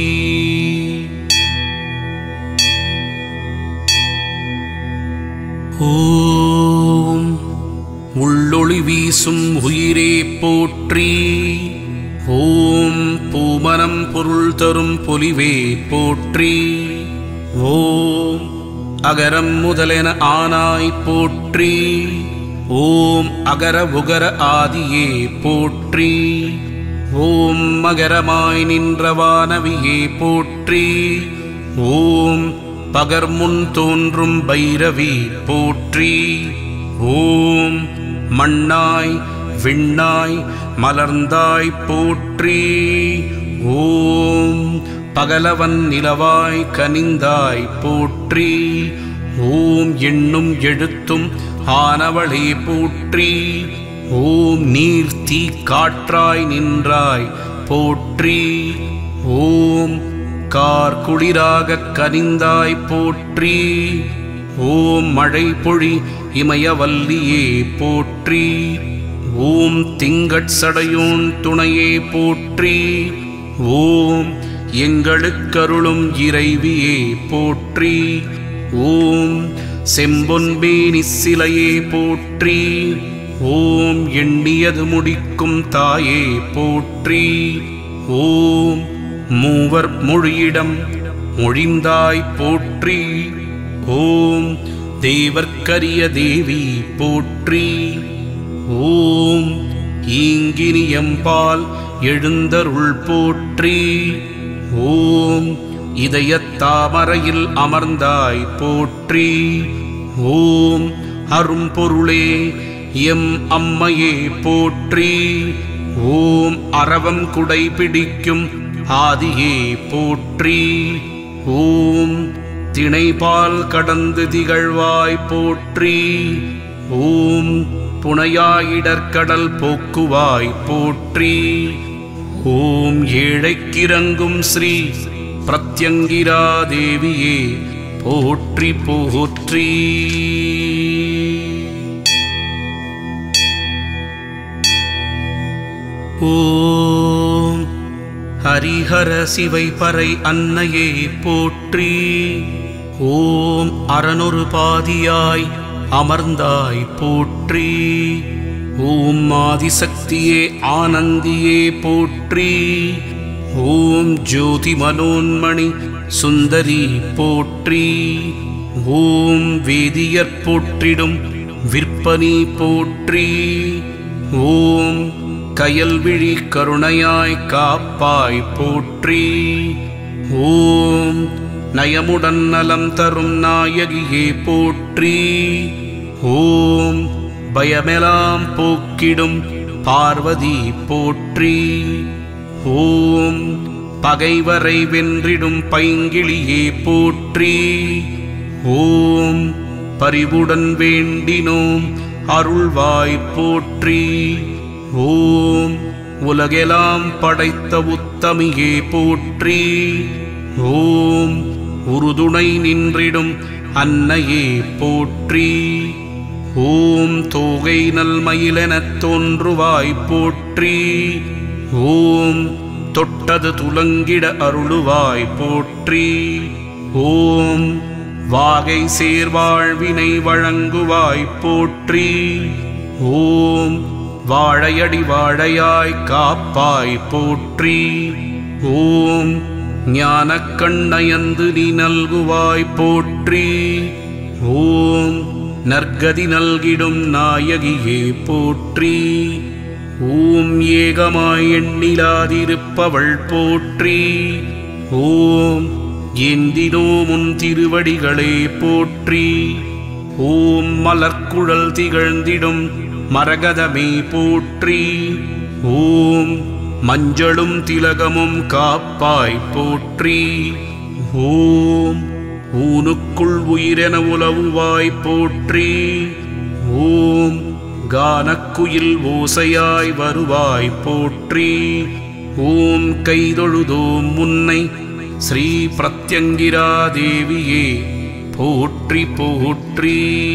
[SPEAKER 1] ஓம் உள்ளொளி வீசும் உயிரே போற்றி. ஓம் பூமனம் பொருள் தரும் பொலிவே போற்றி. ஓம் அகரம் முதலென ஆனாய் போற்றி. ஓம் அகர உகர ஆதியே போற்றி. ஓம் மகரமாய் நின்ற வானவியே போற்றி. ஓம் பகர்முன் தோன்றும் பைரவி போற்றி. ஓம் மண்ணாய் விண்ணாய் மலர்ந்தாய் போற்றி. ஓம் பகலவன் நிலவாய் கனிந்தாய் போற்றி. ஓம் எண்ணும் எழுத்தும் ஆனவளே போற்றி. ஓம் நீர் தீ காற்றாய் நின்றாய் போற்றி. ஓம் கார் குளிராக கனிந்தாய் போற்றி. ஓம் மழை பொழி இமயவல்லியே போற்றி. ஓம் திங்கட்சடையோன் துணையே போற்றி. ஓம் எங்களுக்கருளும் இறைவியே போற்றி. ஓம் செம்பொன்பேனி சிலையே போற்றி. ஓம் எண்ணியது முடிக்கும் தாயே போற்றி. ஓம் மூவர் மொழியிடம் மொழிந்தாய் போற்றி. ஓம் தேவர்க்கரிய தேவி போற்றி. ஓம் ஈங்கினியம்பால் எழுந்தருள் போற்றி. ஓம் இதயத் தாமரையில் அமர்ந்தாய் போற்றி. ஓம் அரும்பொருளே எம் அம்மையே போற்றி. ஓம் அரவம் குடை பிடிக்கும் ஆதியே போற்றி. ஓம் திணைபால் கடந்து திகழ்வாய் போற்றி. ஓம் புனையாயிடற்கடல் போக்குவாய் போற்றி. ஓம் ஏழைக்கிறங்கும் ஸ்ரீ பிரத்யங்கிரா தேவியே போற்றி போற்றி. ஓம் ஹரிஹர சிவை பறை அன்னையே போற்றி. ஓம் அறனொரு பாதியாய் அமர்ந்தாய் போற்றி. ஓம் ஆதிசக்தியே ஆனந்தியே போற்றி. ஓம் ஜோதி மனோன்மணி சுந்தரி போற்றி. ஓம் வேதியற் போற்றிடும் விற்பனி போற்றி. ஓம் கயல்விழி கருணையாய் காப்பாய் போற்றி. ஓம் நயமுடன் நலம் தரும் நாயகியே போற்றி. ஓம் பயமெலாம் போக்கிடும் பார்வதி போற்றி. ஓம் பகைவரை வென்றிடும் பைங்கிளியே போற்றி. ஓம் பரிவுடன் வேண்டினோம் அருள்வாய் போற்றி. ஓம் உலகெல்லாம் படைத்த உத்தமியே போற்றி. ஓம் உறுதுணை நின்றிடும் அன்னையே போற்றி. ஓம் தோகை நல்மயிலெனத் தோன்றுவாய் போற்றி. ஓம் தொட்டது துலங்கிட அருளுவாய் போற்றி. ஓம் வாகை சேர்வாழ்வினை வழங்குவாய் போற்றி. ஓம் வாழையடி வாழையாய் காப்பாய் போற்றி. ஓம் ஞானக் கண்ணயந்து நீ நல்குவாய் போற்றி. ஓம் நற்கதி நல்கிடும் நாயகியே போற்றி. ஓம் ஏகமாய் எண்ணிலாதிருப்பவள் போற்றி. ஓம் ஏந்தினோ முன் திருவடிகளே போற்றி. ஓம் மலர்க்குழல் திகழ்ந்திடும் மரகதமே போற்றி. ஓம் மஞ்சளும் திலகமும் காப்பாய் போற்றி. ஓம் ஊனுக்குள் உயிரென உலவுவாய் போற்றி. ஓம் கானக்குயில் ஓசையாய் வருவாய் போற்றி. ஓம் கைதொழுதோம் முன்னை ஸ்ரீ பிரத்யங்கிரா தேவியே போற்றி போற்றி.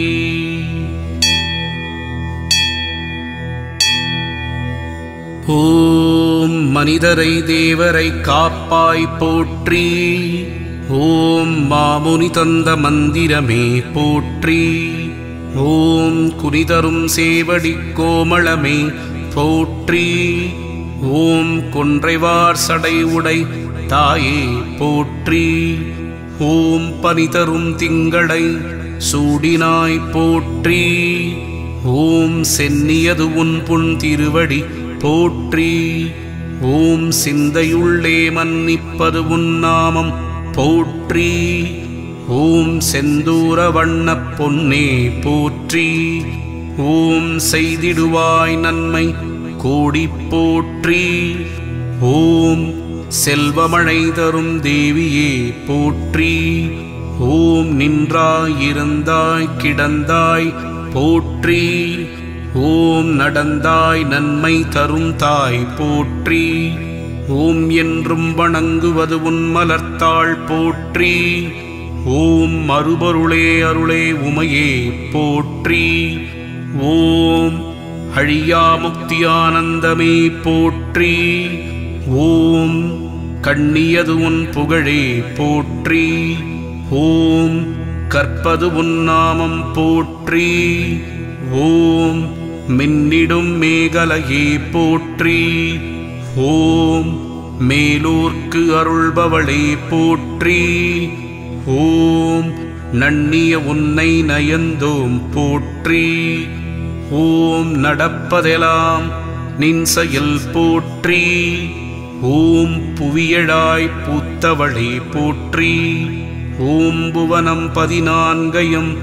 [SPEAKER 1] ஓம் மனிதரை தேவரை காப்பாய் போற்றி. ஓம் மாமுனி தந்த மந்திரமே போற்றி. ஓம் குனிதரும் சேவடி கோமளமே போற்றி. ஓம் கொன்றைவார் சடை உடை தாயே போற்றி. ஓம் பனிதரும் திங்களை சூடினாய் போற்றி. ஓம் சென்னியது உன் புன் திருவடி போற்றி. ஓம் சிந்தையுள்ளே மன்னிப்பது உன் நாமம் போற்றி. ஓம் செந்தூர வண்ணப் பொன்னே போற்றி. ஓம் செய்திடுவாய் நன்மை கோடி போற்றி. ஓம் செல்வமழை தரும் தேவியே போற்றி. ஓம் நின்றாய் இருந்தாய் கிடந்தாய் போற்றி. ஓம் நடந்தாய் நன்மை தரும் தாய் போற்றி. ஓம் என்றும் வணங்குவது உன் மலர்த்தாள் போற்றி. ஓம் மறுபொருளே அருளே உமையே போற்றி. ஓம் அழியா முக்தி ஆனந்தமே போற்றி. ஓம் கண்ணியது உன் புகழே போற்றி. ஓம் கற்பது உன் நாமம் போற்றி. ஓம் மின்னிடும் மேகலையே போற்றி. ஓம் மேலூர்க்கு அருள்பவளே போற்றி. ஓம் நன்னிய உன்னை நயந்தோம் போற்றி. ஓம் நடப்பதெல்லாம் நின் செயல் போற்றி. ஓம் புவியழாய் பூத்தவளே போற்றி. ஓம் புவனம் 14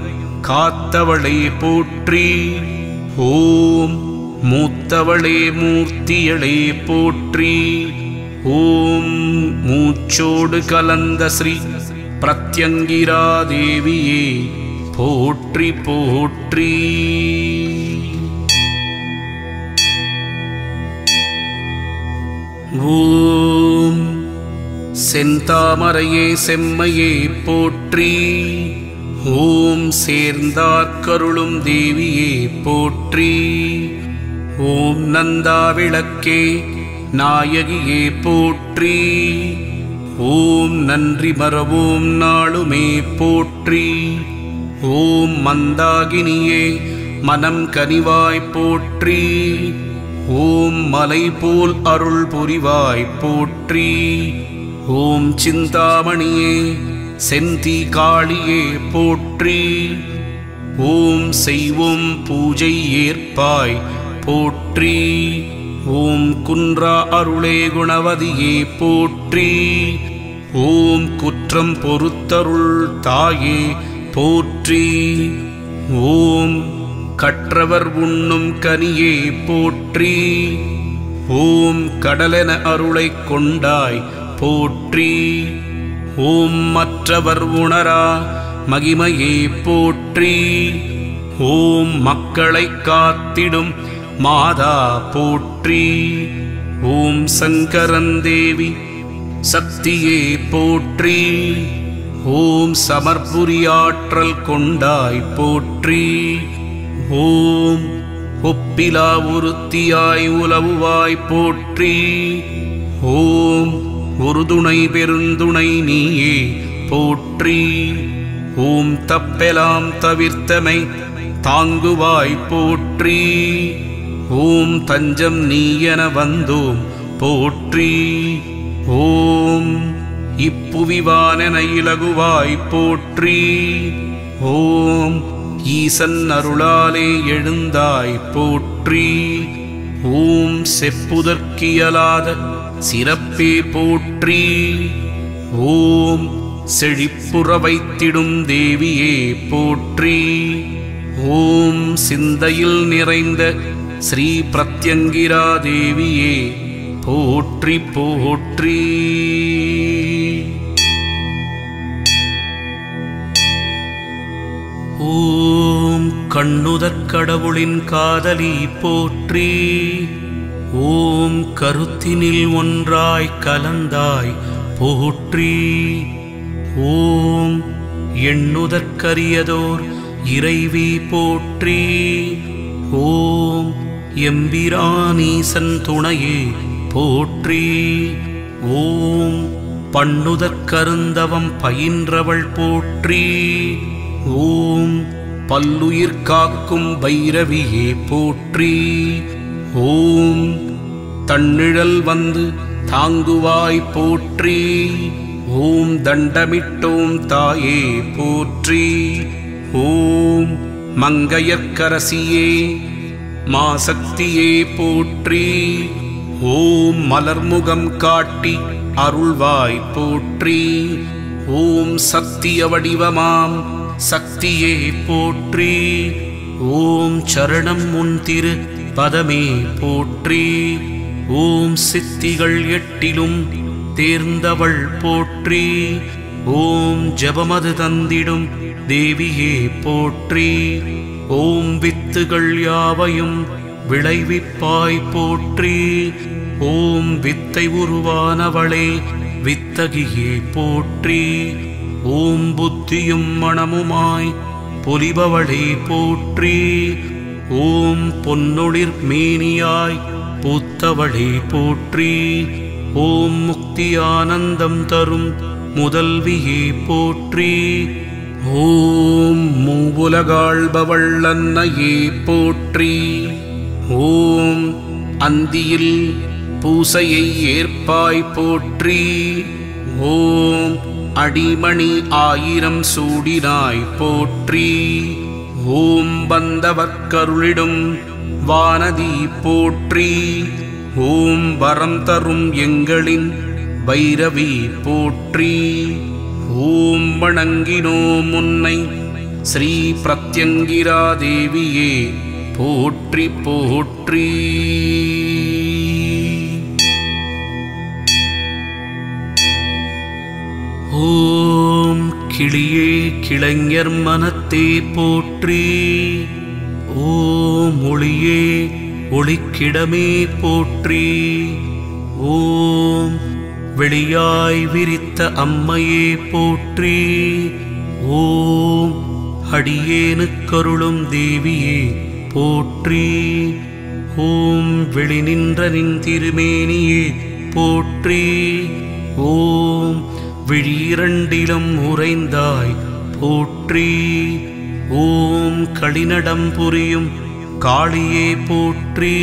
[SPEAKER 1] காத்தவளே போற்றி. ஓம் மூத்தவளே மூர்த்தியளே போற்றி. ஓம் மூச்சோடு கலந்த ஸ்ரீ பிரத்யங்கிரா தேவியே போற்றி போற்றி. ஓம் செந்தாமரையே செம்மையே போற்றி. ஓம் சேர்ந்தார்கருளும் தேவியே போற்றி. ஓம் நந்தா விளக்கே நாயகியே போற்றி. ஓம் நன்றி மறவோம் நாளுமே போற்றி. ஓம் மந்தாகினியே மனம் கனிவாய் போற்றி. ஓம் மலை போல் அருள் புரிவாய் போற்றி. ஓம் சிந்தாமணியே செந்தி காளியே போற்றி. ஓம் செய்வோம் பூஜை ஏற்பாய் போற்றி. ஓம் குன்றா அருளே குணவதியே போற்றி. ஓம் குற்றம் பொறுத்தருள் தாயே போற்றி. ஓம் கற்றவர் உண்ணும் கனியே போற்றி. ஓம் கடலென அருளை கொண்டாய் போற்றி. ஓம் மற்றவர் உணரா மகிமையே போற்றி. ஓம் மக்களை காத்திடும் மாதா போற்றி. ஓம் சங்கரன் தேவி சக்தியே போற்றி. ஓம் சமர்புரியாற்றல் கொண்டாய் போற்றி. ஓம் ஒப்பிலா உருத்தியாய் உலவுவாய் போற்றி. ஓம் ஒரு துணை பெருந்துணை நீயே போற்றி. ஓம் தப்பெலாம் தவிர்த்தமை தாங்குவாய் போற்றி. ஓம் தஞ்சம் நீயென வந்தோம் போற்றி. ஓம் இப்புவிவானென இலகுவாய் போற்றி. ஓம் ஈசன் அருளாலே எழுந்தாய் போற்றி. ஓம் செப்புதற்கியலாத சிறப்பே போற்றி. ஓம் செழிப்புற வைத்திடும் தேவியே போற்றி. ஓம் சிந்தையில் நிறைந்த ஸ்ரீ பிரத்யங்கிரா தேவியே போற்றி போற்றி. ஓம் கண்ணுதற் கடவுளின் காதலி போற்றி. ஓம் கருத்தினில் ஒன்றாய் கலந்தாய் போற்றி. ஓம் எண்ணுதற்கரியதோர் இறைவி போற்றி. ஓம் எம்பிரானீசன் துணையே போற்றி. ஓம் பண்ணுதற்கருந்தவம் பயின்றவள் போற்றி. ஓம் பல்லுயிர் காக்கும் பைரவியே போற்றி. ஓம் தன்னிழல் வந்து தாங்குவாய் போற்றி. ஓம் தண்டமிட்டோம் தாயே போற்றி. ஓம் மங்கையர்க்கரசியே மாசக்தியே போற்றி. ஓம் மலர்முகம் காட்டி அருள்வாய் போற்றி. ஓம் சத்திய வடிவமாம் சக்தியே போற்றி. ஓம் சரணம் உன் திரு பதமே போற்றி. ஓம் சித்திகள் எட்டிலும் தேர்ந்தவள் போற்றி. ஓம் ஜபமது தந்திடும் தேவியே போற்றி. ஓம் வித்துகள் யாவையும் விளைவிப்பாய் போற்றி. ஓம் வித்தை உருவானவளே வித்தகியே போற்றி. ஓம் புத்தியும் மனமுமாய் பொலிபவளே போற்றி. ஓம் பொன்னொளிர் மேனியாய் பூத்தவளே போற்றி. ஓம் முக்தி ஆனந்தம் தரும் முதல்வியே போற்றி. ஓம் மூவுலகாள்பவள் அன்னையே போற்றி. ஓம் அந்தியில் பூசையை ஏற்பாய் போற்றி. ஓம் அடிமணி ஆயிரம் சூடினாய் போற்றி. ஓம் வந்தவர்க்கருளிடும் வானதி போற்றி. ஓம் வரம் தரும் எங்களின் பைரவி போற்றி. ஓம் வணங்கினோம் உன்னை ஸ்ரீ பிரத்யங்கிரா தேவியே போற்றி போற்றி. ஓம் கிளியே கிளைஞர் மனத்தே போற்றி. ஓம் ஒளியே ஒளிக்கிடமே போற்றி. ஓம் வெளியாய் விரித்த அம்மையே போற்றி. ஓம் அடியேனுக்கருளும் தேவியே போற்றி. ஓம் வெளி நின்ற நின் திருமேனியே போற்றி. ஓம் விழிரண்டிலும் உறைந்தாய் போற்றி. ஓம் களிநடம் புரியும் காளியே போற்றி.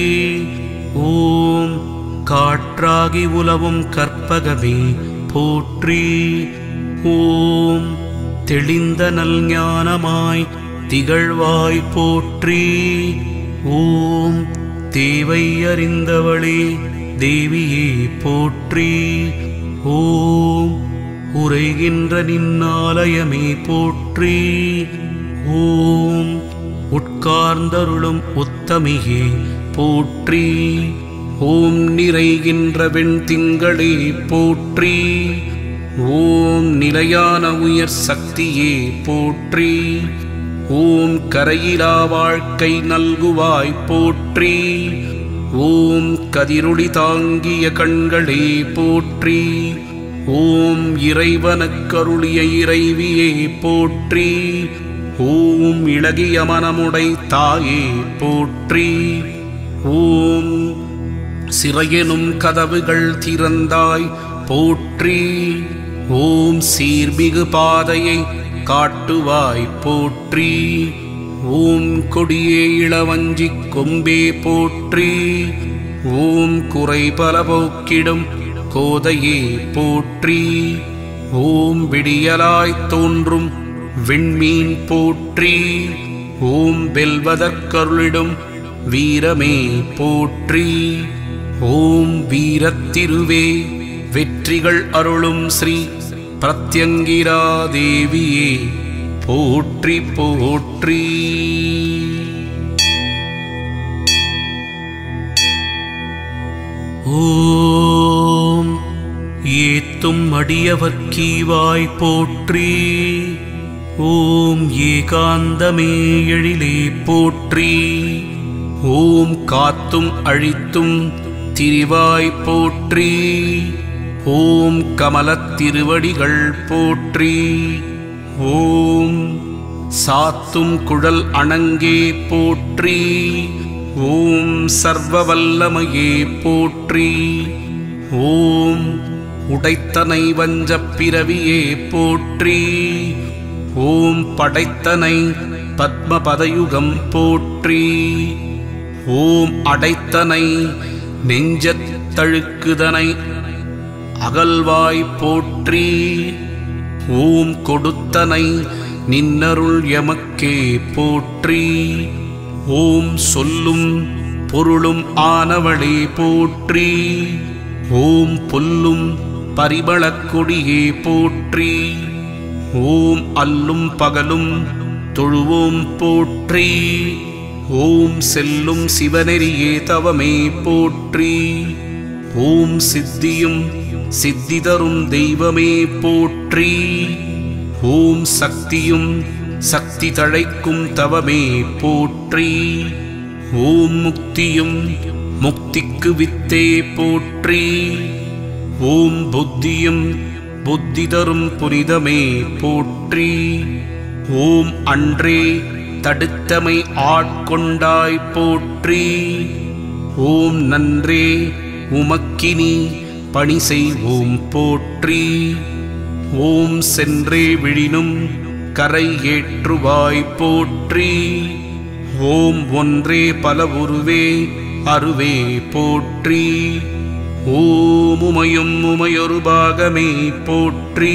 [SPEAKER 1] ஓம் காற்றாகி உலவும் கற்பகமே போற்றி. ஓம் தெளிந்த நல்ஞானமாய் திகழ்வாய் போற்றி. ஓம் தேவை அறிந்தவளே தேவியே போற்றி. ஓம் உரைகின்ற நின்னாலயமே போற்றி. ஓம் உட்கார்ந்தருளும் உத்தமியே போற்றி. ஓம் நிறைகின்ற வெண்திங்களே போற்றி. ஓம் நிலையான உயர் சக்தியே போற்றி. ஓம் கரையிலா வாழ்க்கை நல்குவாய் போற்றி. ஓம் கதிரொளி தாங்கிய கண்களே போற்றி. ஓம் இறைவனுக்கருளிய இறைவியே போற்றி. ஓம் இளகிய மனமுடை தாயே போற்றி. ஓம் சிறையெனும் கதவுகள் திறந்தாய் போற்றி. ஓம் சீர்மிகு பாதையை காட்டுவாய் போற்றி. ஓம் கொடியே இளவஞ்சி கொம்பே போற்றி. ஓம் குறை பல போக்கிடும் கோதையே போற்றி. ஓம் விடியலாய் தோன்றும் விண்மீன் போற்றி. ஓம் வெல்வதற்கருளிடும் வீரமே போற்றி. ஓம் வீரத்திருவே வெற்றிகள் அருளும் ஸ்ரீ பிரத்யங்கிரா தேவியே போற்றி போற்றி. ஓம் ஏத்தும் அடியவர்க்கீவாய் போற்றி. ஓம் ஏகாந்தமே எழிலே போற்றி. ஓம் காத்தும் அழித்தும் திரிவாய் போற்றி. ஓம் கமலத் திருவடிகள் போற்றி. ஓம் சாத்தும் குழல் அணங்கே போற்றி. ஓம் சர்வ வல்லமையே போற்றி. ஓம் உடைத்தனை வஞ்சப் பிறவியே போற்றி. ஓம் படைத்தனை பத்மபதயுகம் போற்றி. ஓம் அடைத்தனை நெஞ்சத் தழுக்குதனை அகல்வாய் போற்றி. ஓம் கொடுத்தனை நின்னருள் எமக்கே போற்றி. ஓம் சொல்லும் பொருளும் ஆனவளே போற்றி. ஓம் புல்லும் பரிமளக் கொடியே போற்றி. ஓம் அல்லும் பகலும் தொழுவோம் போற்றி. ஓம் செல்லும் சிவநெறியே தவமே போற்றி. ஓம் சித்தியும் சித்தி தரும் தெய்வமே போற்றி. ஓம் சக்தியும் சக்தி தழைக்கும் தவமே போற்றி. ஓம் முக்தியும் முக்திக்கு வித்தே போற்றி. ஓம் புத்தியும் புத்தி தரும் புனிதமே போற்றி. ஓம் அன்றே தடுத்தமை ஆட்கொண்டாய் போற்றி. ஓம் நன்றே உமக்கினி பணி செய்வோம் போற்றி. ஓம் சென்றே விழினும் கரை ஏற்றுவாய் போற்றி. ஓம் ஒன்றே பல உருவே அருவே போற்றி. ஓம் உமையும் உமையொரு பாகமே போற்றி.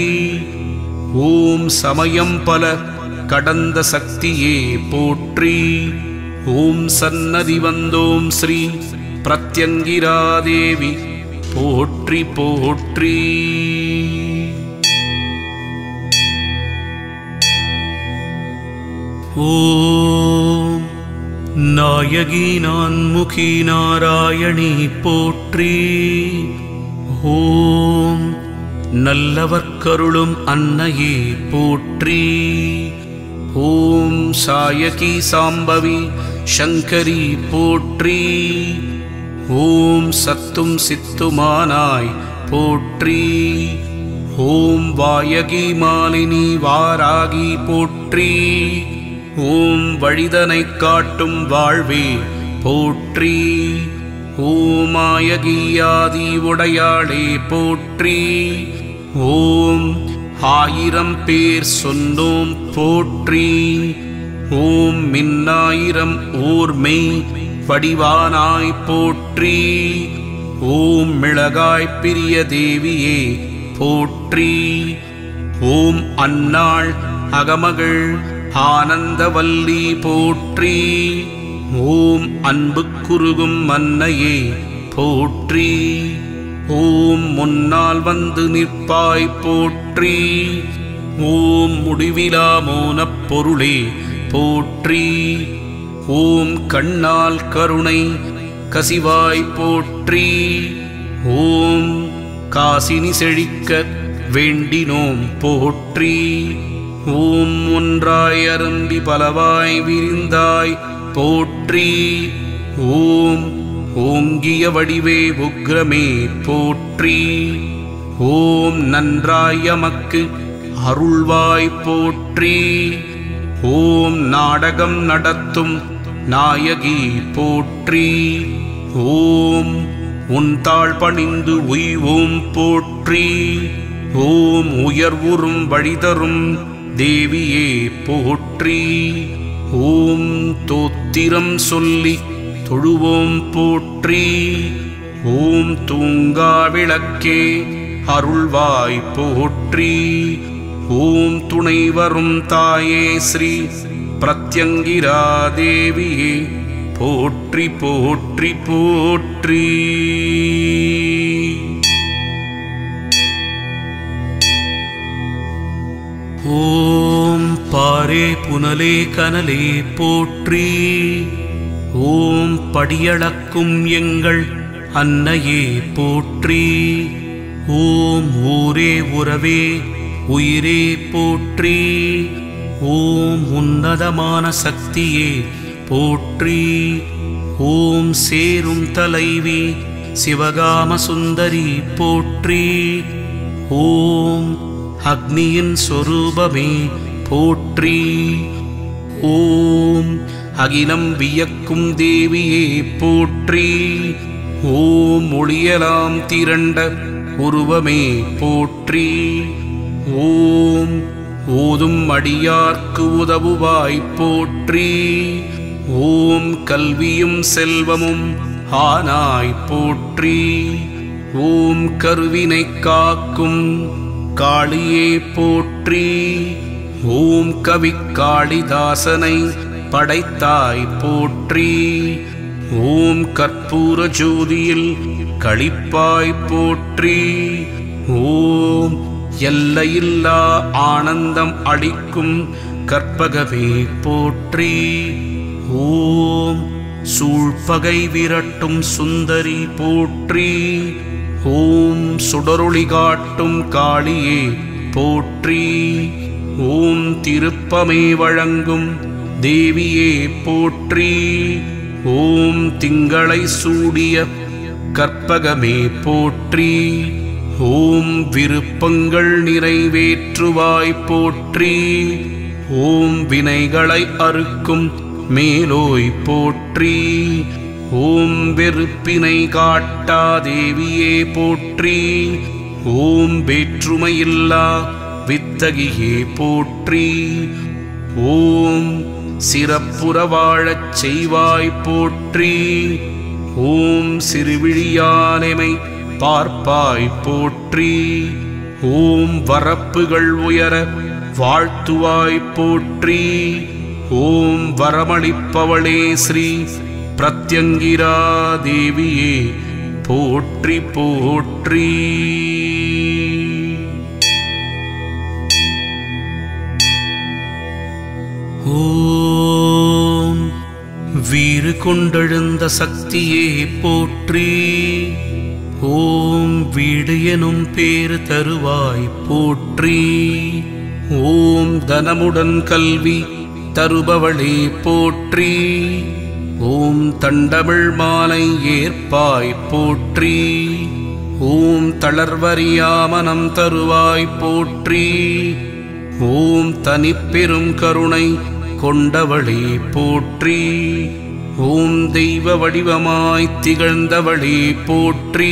[SPEAKER 1] ஓம் சமயம் பல கடந்த சக்தியே போற்றி. ஓம் சன்னதி வந்தோம் ஸ்ரீ பிரத்யங்கிரா தேவி போற்றி போற்றி. ஓம் நாயகி நான்முகி நாராயணி போற்றி. ஓம் நல்லவர்க்கருளும் அன்னையே போற்றி. ஓம் சாயகி சாம்பவி சங்கரி போற்றி. ஓம் சத்தும் சித்துமானாய் போற்றி. ஓம் வாயகி மாலினி வாராகி போற்றி. ஓம் வழிதனை காட்டும் வாழ்வே போற்றி. ஓம் மாயகியாதி உடையாளே போற்றி. ஓம் ஆயிரம் பேர் சொன்னோம் போற்றி. ஓம் மின்னாயிரம் ஓர்மை வடிவானாய் போற்றி. ஓம் மிளகாய் பிரிய தேவியே போற்றி. ஓம் அன்னாள் அகமகள் ஆனந்தவல்லி போற்றி. ஓம் அன்பு குருகும் அன்னையே போற்றி. ஓம் முன்னால் வந்து நிற்பாய் போற்றி. ஓம் முடிவிலா மோனப் பொருளே போற்றி. ஓம் கண்ணால் கருணை கசிவாய் போற்றி. ஓம் காசினி செழிக்க வேண்டினோம் போற்றி. ஓம் ஒன்றாய் அரும்பி பலவாய் விரிந்தாய் போற்றி. ஓம் ஓங்கிய வடிவே உக்ரமே போற்றி. ஓம் நன்றாய் எமக்கு அருள்வாய் போற்றி. ஓம் நாடகம் நடத்தும் நாயகி போற்றி. ஓம் உன் தாழ் பணிந்து உய்வோம் போற்றி. ஓம் உயர்வுறும் வழிதரும் தேவியே போற்றி. ஓம் தோத்திரம் சொல்லி தொழுவோம் போற்றி. ஓம் தூங்கா விளக்கே அருள்வாய் போற்றி. ஓம் துணை வரும் தாயே ஸ்ரீ பிரத்யங்கிரா தேவியே போற்றி போற்றி போற்றி. ஓம் பாரே புனலே கனலே போற்றி. ஓம் படியளக்கும் எங்கள் அன்னையே போற்றி. ஓம் ஊரே உறவே உயிரே போற்றி. ஓம் உன்னதமான சக்தியே போற்றி. ஓம் சேரும் தலைவி சிவகாம சுந்தரி போற்றி. ஓம் அக்னியின் சொரூபமே போற்றி. ஓம் அகிலம் வியக்கும் தேவியே போற்றி. ஓம் ஒளியலாம் திரண்ட உருவமே போற்றி. ஓம் ஓதும் அடியார்க்கு உதவுவாய் போற்றி. ஓம் கல்வியும் செல்வமும் ஆனாய் போற்றி. ஓம் கருவினை காக்கும் காளியே போற்றி. ஓம் கவி காளிதாசனை படைத்தாய் போற்றி. ஓம் கற்பூர ஜோதியில் களிப்பாய் போற்றி. ஓம் எல்லையில்லா ஆனந்தம் அளிக்கும் கற்பகவே போற்றி. ஓம் சூழ்பகை விரட்டும் சுந்தரி போற்றி. ஓம் சுடரொளி காட்டும் காளியே போற்றி. ஓம் திருப்பமே வழங்கும் தேவியே போற்றி. ஓம் திங்களை சூடிய கற்பகமே போற்றி. ஓம் விருப்பங்கள் நிறைவேற்றுவாய் போற்றி. ஓம் வினைகளை அறுக்கும் மேலோய் போற்றி. ஓம் வெறுப்பினை காட்டா தேவியே போற்றி. ஓம் வேற்றுமையில்லா வித்தகியே போற்றி. ஓம் சிறப்புற வாழச் செய்வாய் போற்றி. ஓம் சிறுவிழியானெமை பார்ப்பாய் போற்றி. ஓம் வரப்புகள் உயர வாழ்த்துவாய் போற்றி. ஓம் வரமளிப்பவளே ஸ்ரீ பிரத்யங்கிரா தேவியே போற்றி போற்றி. ஓம் வீறு கொண்டெழுந்த சக்தியே போற்றி. ஓம் வீடு எனும் பேறு தருவாய் போற்றி. ஓம் தனமுடன் கல்வி தருபவளே போற்றி. ஓம் தண்டமிழ் மாலை ஏற்பாய் போற்றி. ஓம் தளர்வறியாமனம் தருவாய் போற்றி. ஓம் தனிப்பெரும் கருணை கொண்டவளே போற்றி. ஓம் தெய்வ வடிவமாய் திகழ்ந்தவளே போற்றி.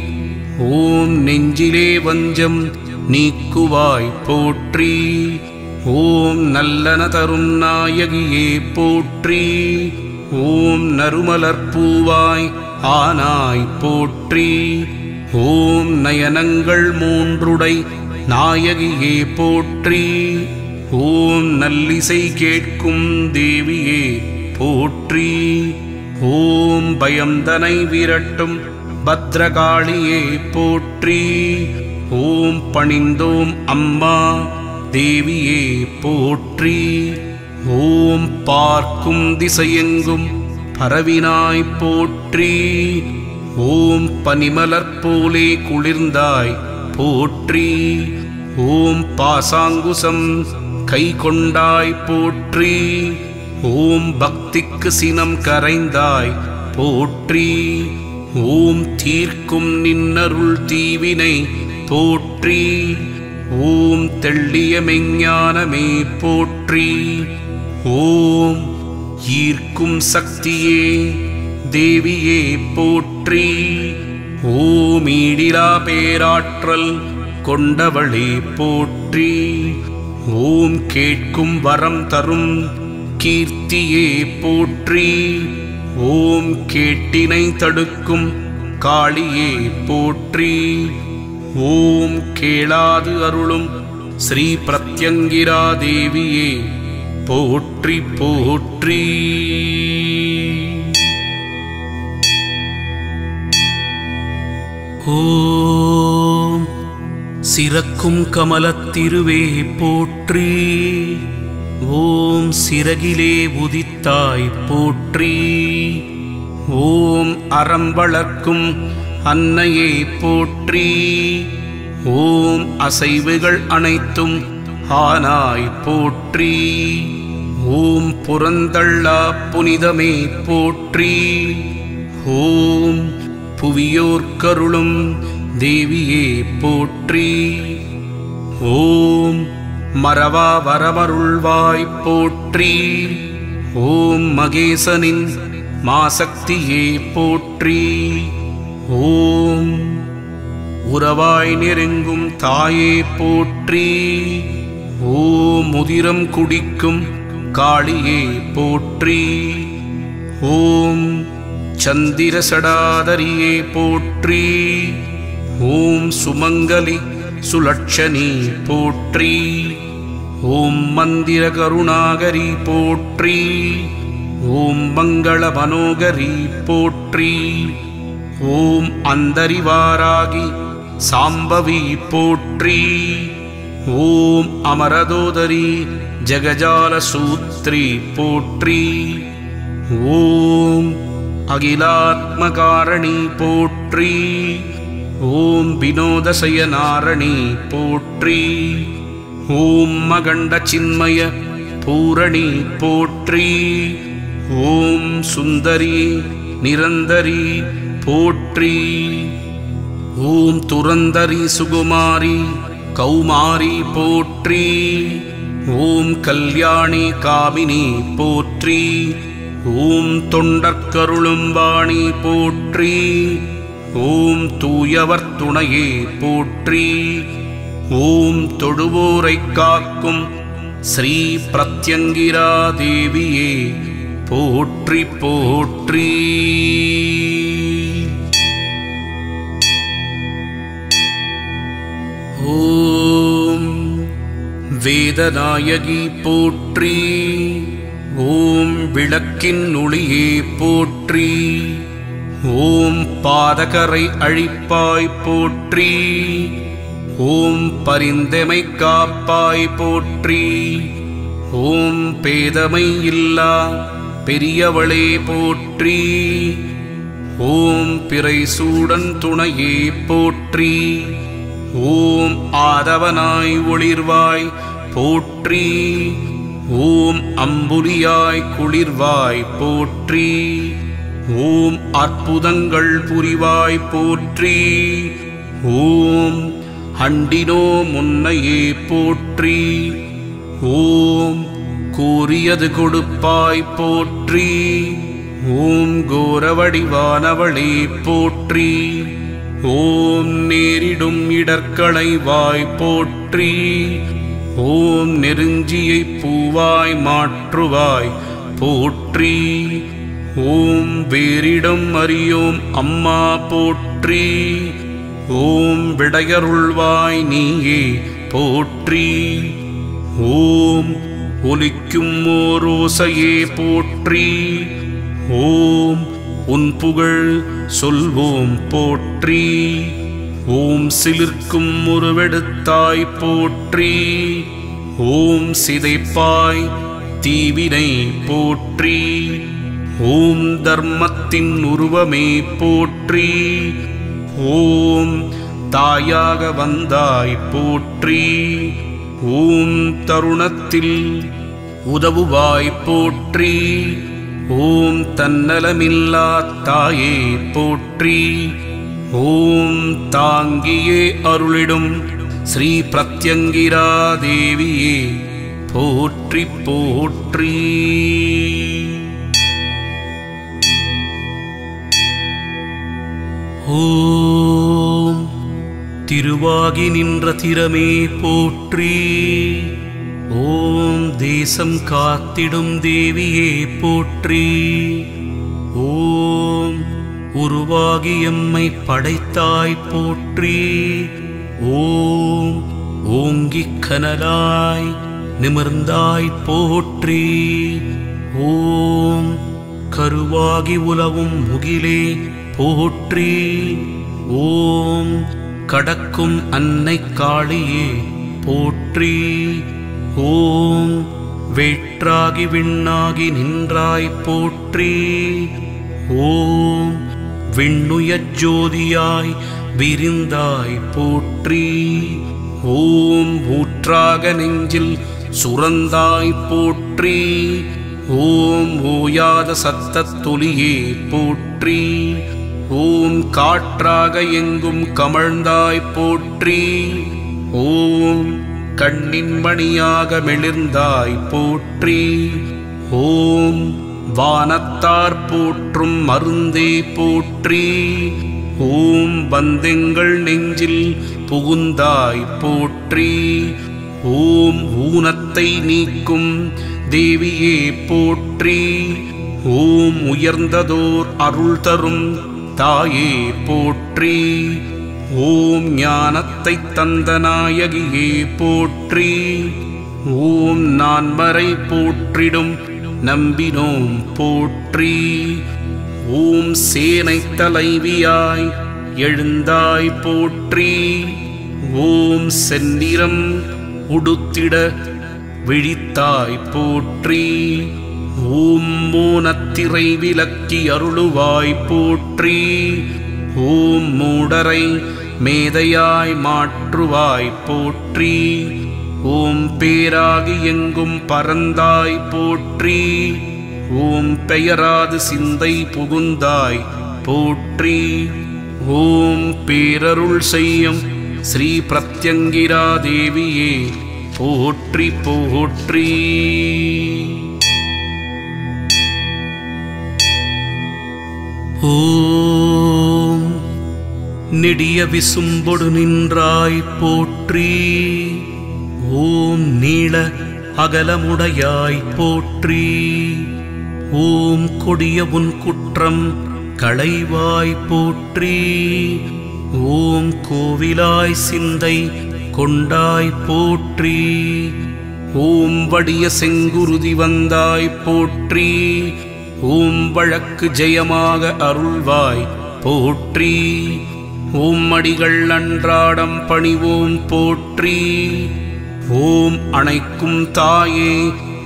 [SPEAKER 1] ஓம் நெஞ்சிலே வஞ்சம் நீக்குவாய் போற்றி. ஓம் நல்லன தரும் நாயகியே போற்றி. ஓம் நறுமலர்பூவாய் ஆனாய் போற்றி. ஓம் நயனங்கள் மூன்றுடை நாயகியே போற்றி. ஓம் நல்லிசை கேட்கும் தேவியே போற்றி. ஓம் பயம்தனை விரட்டும் பத்ரகாளியே போற்றி. ஓம் பணிந்தோம் அம்மா தேவியே போற்றி. ஓம் பார்க்கும் திசையெங்கும் பரவினாய் போற்றி. ஓம் பனிமலர் போலே குளிர்ந்தாய் போற்றி. ஓம் பாசாங்குசம் கை கொண்டாய் போற்றி. ஓம் பக்திக்கு சினம் கரைந்தாய் போற்றி. ஓம் தீர்க்கும் நின்னருள் தீவினை போற்றி. ஓம் தெள்ளிய மெஞ்ஞானமே போற்றி. ஓம் ஈர்க்கும் சக்தியே தேவியே போற்றி. ஓம் ஈடிலா பேராற்றல் கொண்டவளே போற்றி. ஓம் கேட்கும் வரம் தரும் கீர்த்தியே போற்றி. ஓம் கேட்டினை தடுக்கும் காளியே போற்றி. ஓம் கேளாது அருளும் ஸ்ரீ பிரத்யங்கிரா தேவியே போற்றி போற்றி. ஓம் சிறக்கும் கமலத்திருவே போற்றி. ஓம் சிறகிலே உதித்தாய் போற்றி. ஓம் அறம் வளர்க்கும் அன்னையே போற்றி. ஓம் அசைவுகள் அனைத்தும் ஆனாய் போற்றி. ஓம் புறந்தள்ளா புனிதமே போற்றி. ஓம் புவியோர்க்கருளும் தேவியே போற்றி. ஓம் மறவா வரமருள்வாய் போற்றி. ஓம் மகேசனின் மாசக்தியே போற்றி. ஓம் உறவாய் நெருங்கும் தாயே போற்றி. ஓம் முதிரம் குடிக்கும் காளியே போற்றி. ஓம் சந்திர சடாதரியே போற்றி. ஓம் சுமங்கலி சுலட்சணி போற்றி. ஓம் மந்திர கருணாகரி போற்றி. ஓம் மங்கள மனோகரி போற்றி. ஓம் அந்தரிவாராகி சாம்பவி போற்றி. ஓம் அமரதோதரி ஜெகஜால சூத்ரி போற்றி. ஓம் அகிலாத்மகாரணி போற்றி. ஓம் வினோதசயனாரணி போற்றி. ஓம் மகண்ட சின்மய பூரணி போற்றி. ஓம் சுந்தரி நிரந்தரி போற்றி. ஓம் துரந்தரி சுகுமாரி கௌமாரி போற்றி. ஓம் கல்யாணி காமினி போற்றி. ஓம் தொண்டற்கருளும் வாணி போற்றி. ஓம் தூயவர் துணையே போற்றி. ஓம் தொழுவோரை காக்கும் ஸ்ரீ பிரத்யங்கிரா தேவியே போற்றி போற்றி. ஓம் வேதநாயகி போற்றி. ஓம் விளக்கின் ஒளியே போற்றி. ஓம் பாதகரை அழிப்பாய் போற்றி. ஓம் பரிந்தமை காப்பாய் போற்றி. ஓம் பேதமை இல்லா பெரியவளே போற்றி. ஓம் பிறைசூடன் துணையே போற்றி. ஓம் ஆதவனாய் ஒளிர்வாய் போற்றி. ஓம் அம்புலியாய் குளிர்வாய் போற்றி. ஓம் அற்புதங்கள் புரிவாய் போற்றி. ஓம் அண்டினோ முன்னையே போற்றி. ஓம் கூறியது கொடுப்பாய் போற்றி. ஓம் கோரவடிவானவளே போற்றி. ஓம் நேரிடும் இடர்களைவாய் போற்றி. ஓம் நெருஞ்சியை பூவாய் மாற்றுவாய் போற்றி. ஓம் வேரிடம் அறியோம் அம்மா போற்றி. ஓம் விடையருள்வாய் நீயே போற்றி. ஓம் ஒலிக்கும் ஓரோசையே போற்றி. ஓம் உன் புகழ் சொல்வோம் போற்றி. ஓம் சிலிர்க்கும் உருவெடுத்தாய் போற்றி. ஓம் சிதைப்பாய் தீவினை போற்றி. ஓம் தர்மத்தின் உருவமே போற்றி. ஓம் தாயாக வந்தாய் போற்றி. ஓம் தருணத்தில் உதவுவாய் போற்றி. ஓம் தன்னலமில்லா தாயே போற்றி. ஓம் தாங்கியே அருளிடும் ஸ்ரீ பிரத்யங்கிரா தேவியே போற்றி போற்றி. ஓம் திருவாகி நின்ற திறமே போற்றி. ஓம் தேசம் காத்திடும் தேவியே போற்றி. ஓம் உருவாகி எம்மை படைத்தாய் போற்றி. ஓம் ஓங்கிக் கனலாய் நிமிர்ந்தாய் போற்றி. ஓம் கருவாகி உலவும் முகிலே போற்றி. ஓம் கடக்கும் அன்னை காளியே போற்றி. ஓம் வேற்றாகி விண்ணாகி நின்றாய் போற்றி. ஓம் விண்ணுயர் ஜோதியாய் விரிந்தாய் போற்றி. ஓம் ஊற்றாக நெஞ்சில் சுரந்தாய் போற்றி. ஓம் ஓயாத சத்தத்தொலியே போற்றி. ஓம் காற்றாக எங்கும் கமழ்ந்தாய் போற்றி. ஓம் கண்ணின் மணியாக மெளிர்ந்தாய் போற்றி. ஓம் வானத்தார் போற்றும் மருந்தே போற்றி. ஓம் பந்தெங்கள் நெஞ்சில் புகுந்தாய் போற்றி. ஓம் ஊனத்தை நீக்கும் தேவியே போற்றி. ஓம் உயர்ந்ததோர் அருள் தரும் தாயே போற்றி. ஓம் ஞானத்தை தந்த நாயகியே போற்றி. ஓம் நான்மறை போற்றிடும் நம்பினோம் போற்றி. ஓம் சேனை தலைவியாய் எழுந்தாய் போற்றி. ஓம் செந்நிறம் உடுத்திட விழித்தாய் போற்றி. ஓம் மோனத்திரை விலக்கி அருளுவாய் போற்றி. ஓம் மூடரை மேதையாய் மாற்றுவாய் போற்றி. ஓம் பேராகி எங்கும் பறந்தாய் போற்றி. ஓம் பெயராது சிந்தை புகுந்தாய் போற்றி. ஓம் பேரருள் செய்யும் ஸ்ரீ பிரத்யங்கிரா தேவியே போற்றி போற்றி. ஓம் நெடிய விசும்பொடு நின்றாய் போற்றி. ஓம் நீள அகலமுடையாய் போற்றி. ஓம் கொடிய உன் குற்றம் களைவாய் போற்றி. ஓம் கோவிலாய் சிந்தை கொண்டாய் போற்றி. ஓம் வடிய செங்குருதி வந்தாய் போற்றி. ஓம் வழக்கு ஜெயமாக அருள்வாய் போற்றி. ஓம் அடிகள் அன்றாடம் பணிவோம் போற்றி. ஓம் அணைக்கும் தாயே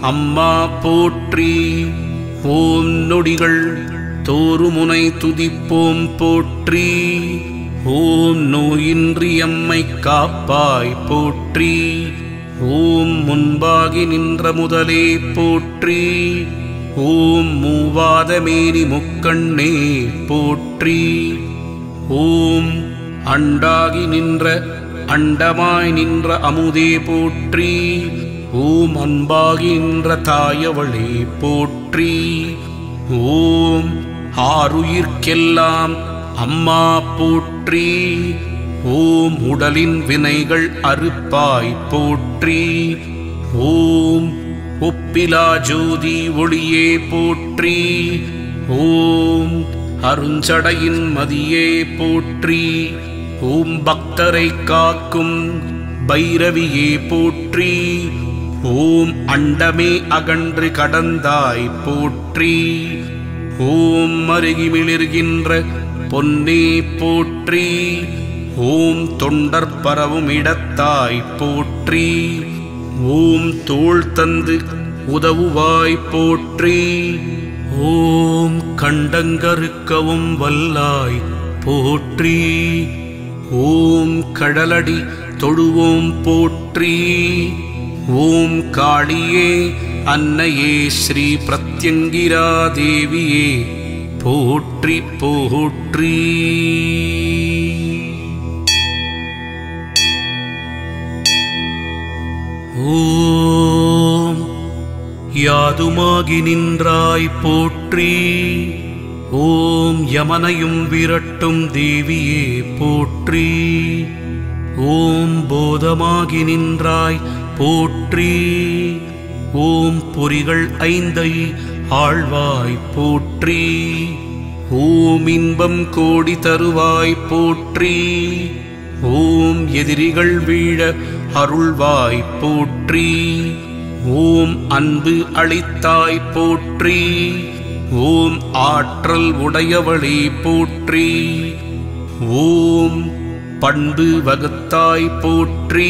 [SPEAKER 1] அம்மா போற்றி. ஓம் நொடிகள் தோறுமுனை துதிப்போம் போற்றி. ஓம் நோயின்றி எம்மை காப்பாய் போற்றி. ஓம் முன்பாகி நின்ற முதலே போற்றி. ஓம் மூவாதமேனி முக்கண்ணே போற்றி. ஓம் அண்டாகி நின்ற அண்டமாய் நின்ற அமுதே போற்றி. ஓம் அன்பாகி நின்ற தாயவளே போற்றி. ஓம் ஆருயிர்க்கெல்லாம் அம்மா போற்றி. ஓம் உடலின் வினைகள் அறுப்பாய் போற்றி. ஓம் ஒப்பிலா ஜோதி ஒளியே போற்றி. ஓம் அருஞ்சடையின் மதியே போற்றி. ஓம் பக்தரை காக்கும் பைரவியே போற்றி. ஓம் அண்டமே அகன்று கடந்தாய் போற்றி. ஓம் மருகி மிளிர்கின்ற பொன்னே போற்றி. ஓம் தொண்டர் பரவும் இடத்தாய் போற்றி. ஓம் தோள் தந்து உதவுவாய் போற்றி. ஓம் கண்டங்கருக்கவும் வல்லாய் போற்றி. ஓம் கடலடி தொழுவோம் போற்றி. ஓம் காளியே அன்னையே ஸ்ரீ பிரத்யங்கிரா தேவியே போற்றி போற்றி. ஓம் யாதுமாகி நின்றாய் போற்றி. ஓம் யமனையும் விரட்டும் தேவியே போற்றி. ஓம் போதமாகி நின்றாய் போற்றி. ஓம் பொறிகள் ஐந்தை ஆழ்வாய் போற்றி. ஓம் இன்பம் கோடி தருவாய் போற்றி. ஓம் எதிரிகள் வீழ அருள்வாய் போற்றி. ஓம் அன்பு அளித்தாய் போற்றி. ஓம் ஆற்றல் உடையவளே போற்றி. ஓம் பண்பு வகுத்தாய் போற்றி.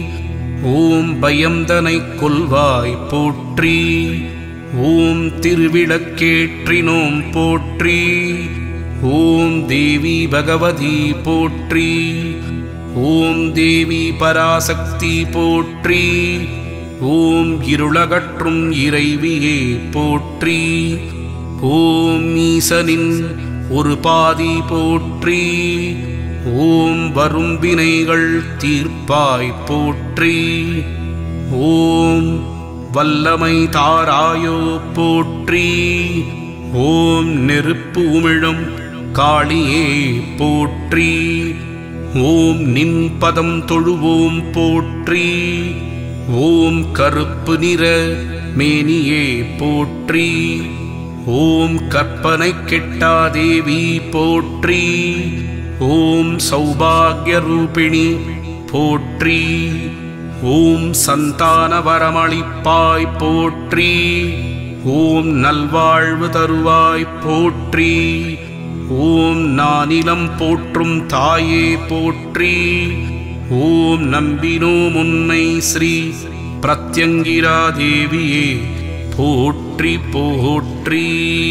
[SPEAKER 1] ஓம் பயம்தனை கொல்வாய் போற்றி. ஓம் திருவிளக்கேற்றினோம் போற்றி. ஓம் தேவி பகவதி போற்றி. ஓம் தேவி பராசக்தி போற்றி. ஓம் இருளகற்றும் இறைவியே போற்றி. ஓம் ஈசனின் ஒரு பாதி போற்றி. ஓம் வரும் வினைகள் தீர்ப்பாய் போற்றி. ஓம் வல்லமை தாராயோ போற்றி. ஓம் நெருப்பு உமிழும் காளியே போற்றி. ஓம் நின் பதம் தொழுவோம் போற்றி. ஓம் கருப்பு நிற மேனியே போற்றி. ஓம் கற்பனை கெட்டா தேவி போற்றி. ஓம் சௌபாகிய ரூபிணி போற்றி. ஓம் சந்தான வரமளிப்பாய் போற்றி. ஓம் நல்வாழ்வு தருவாய் போற்றி. ஓம் நானிலம் போற்றும் தாயே போற்றி. ஓம் நம்பினோம் உன்னை ஸ்ரீ பிரத்யங்கிரா தேவியே போற்றி போற்றி.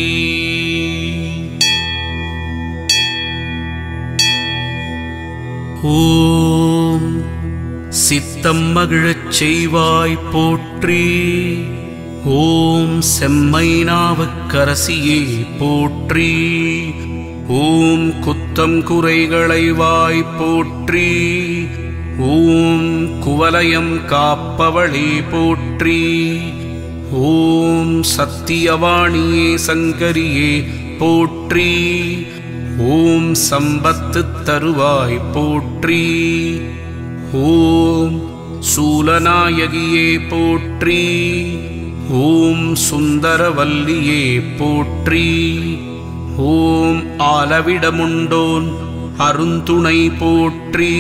[SPEAKER 1] ஓம் சித்தம் மகிழச் செய்வாய் போற்றி. ஓம் செம்மை நாவுக்கரசியே போற்றி. ஓம் குத்தம் குறைகளைவாய் போற்றி. ஓம் குவலயம் காப்பவளே போற்றி. ஓம் சத்தியவாணியே சங்கரியே போற்றி. ஓம் சம்பத்து தருவாய் போற்றி. ஓம் சூலநாயகியே போற்றி. ஓம் சுந்தரவல்லியே போற்றி. ஓம் ஆலவிடமுண்டோன் அருந்துணை போற்றி.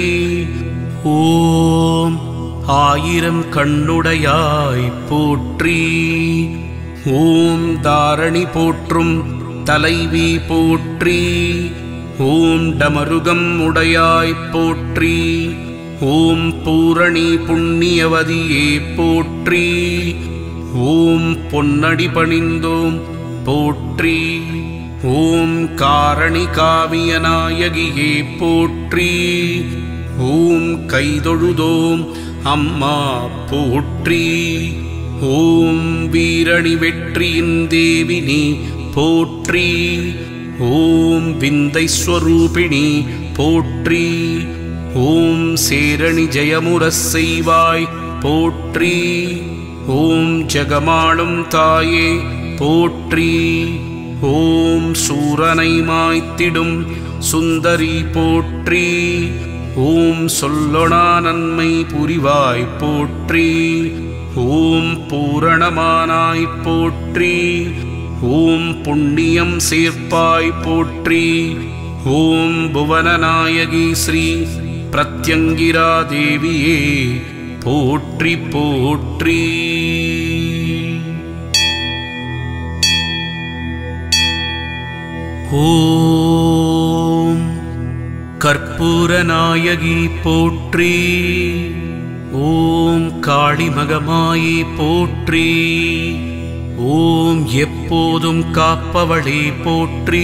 [SPEAKER 1] ஓம் ஆயிரம் கண்ணுடையாய் போற்றி. ஓம் தாரணி போற்றும் தலைவி போற்றி. ஓம் டமருகம் உடையாய் போற்றி. ஓம் பூரணி புண்ணியவதியே போற்றி. ஓம் பொன்னடி பணிந்தோம் போற்றி. ஓம் காரணி காவிய நாயகியே போற்றி. ஓம் கைதொழுதோம் அம்மா போற்றி. ஓம் வீரணி வெற்றியின் தேவி நீ போற்றி. ஓம் விந்தை ஸ்வரூபிணி போற்றி. ஓம் சேரணி ஜெயமுரஸ் செய்வாய் போற்றி. ஓம் ஜெகமாளும் தாயே போற்றி. ஓம் சூரனை மாய்த்திடும் சுந்தரி போற்றி. ஓம் சொல்லொணா நன்மை புரிவாய் போற்றி. ஓம் பூரணமானாய் போற்றி. ஓம் புண்ணியம் சேர்ப்பாய் போற்றி. ஓம் புவனநாயகி ஸ்ரீ பிரத்யங்கிரா தேவியே போற்றி போற்றி. ஓம் கற்பூரநாயகி போற்றி. ஓம் காளிமகமாயி போற்றி. ஓம் எப்போதும் காப்பவளே போற்றி.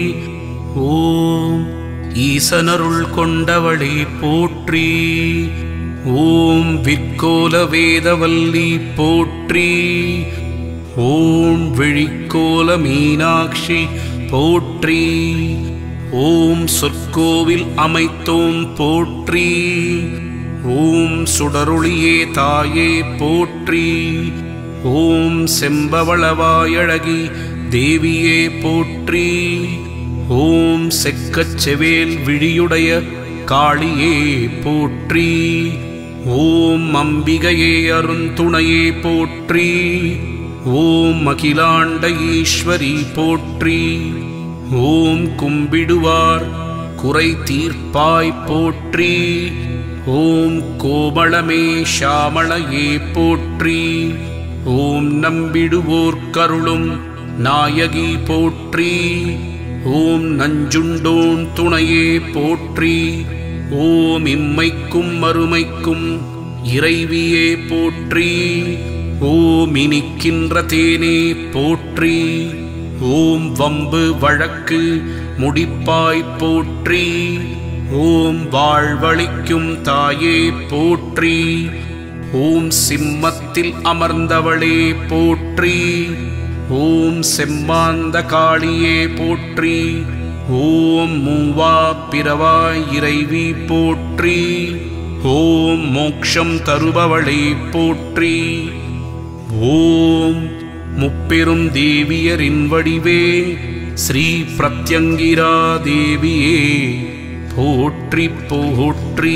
[SPEAKER 1] ஓம் ஈசனருள் கொண்டவளே போற்றி. ஓம் விற்கோல வேதவல்லி போற்றி. ஓம் விழிக்கோல மீனாட்சி போற்றி. ஓம் சொற்கோவில் அமைத்தோம் போற்றி. ஓம் சுடருளியே தாயே போற்றி. ஓம் செம்பவளவாயழகி தேவியே போற்றி. ஓம் செக்கச் செவேல் விழியுடைய காளியே போற்றி. ஓம் அம்பிகையே அருந்துணையே போற்றி. ஓம் அகிலாண்ட ஈஸ்வரி போற்றி. ஓம் கும்பிடுவார் குறை தீர்ப்பாய் போற்றி. ஓம் கோமளமே ஷாமளையே போற்றி. ஓம் நம்பிடுவோர் கருளும் நாயகி போற்றி. ஓம் நஞ்சுண்டோன் துணையே போற்றி. ஓம் இம்மைக்கும் மறுமைக்கும் இறைவியே போற்றி. ஓம் இனிக்கின்ற தேனே போற்றி. ஓம் வம்பு வழக்கு முடிப்பாய் போற்றி. ஓம் வாழ்வளிக்கும் தாயே போற்றி. ஓம் சிம்மத்தில் அமர்ந்தவளே போற்றி. ஓம் செம்மாந்த காளியே போற்றி. ஓம் மூவா பிறவாய் இறைவி போற்றி. ஓம் மோக்ஷம் தருபவளே போற்றி. ஓம் முப்பெரும் தேவியரின் வடிவே ஸ்ரீ பிரத்யங்கிரா தேவியே போற்றி போற்றி.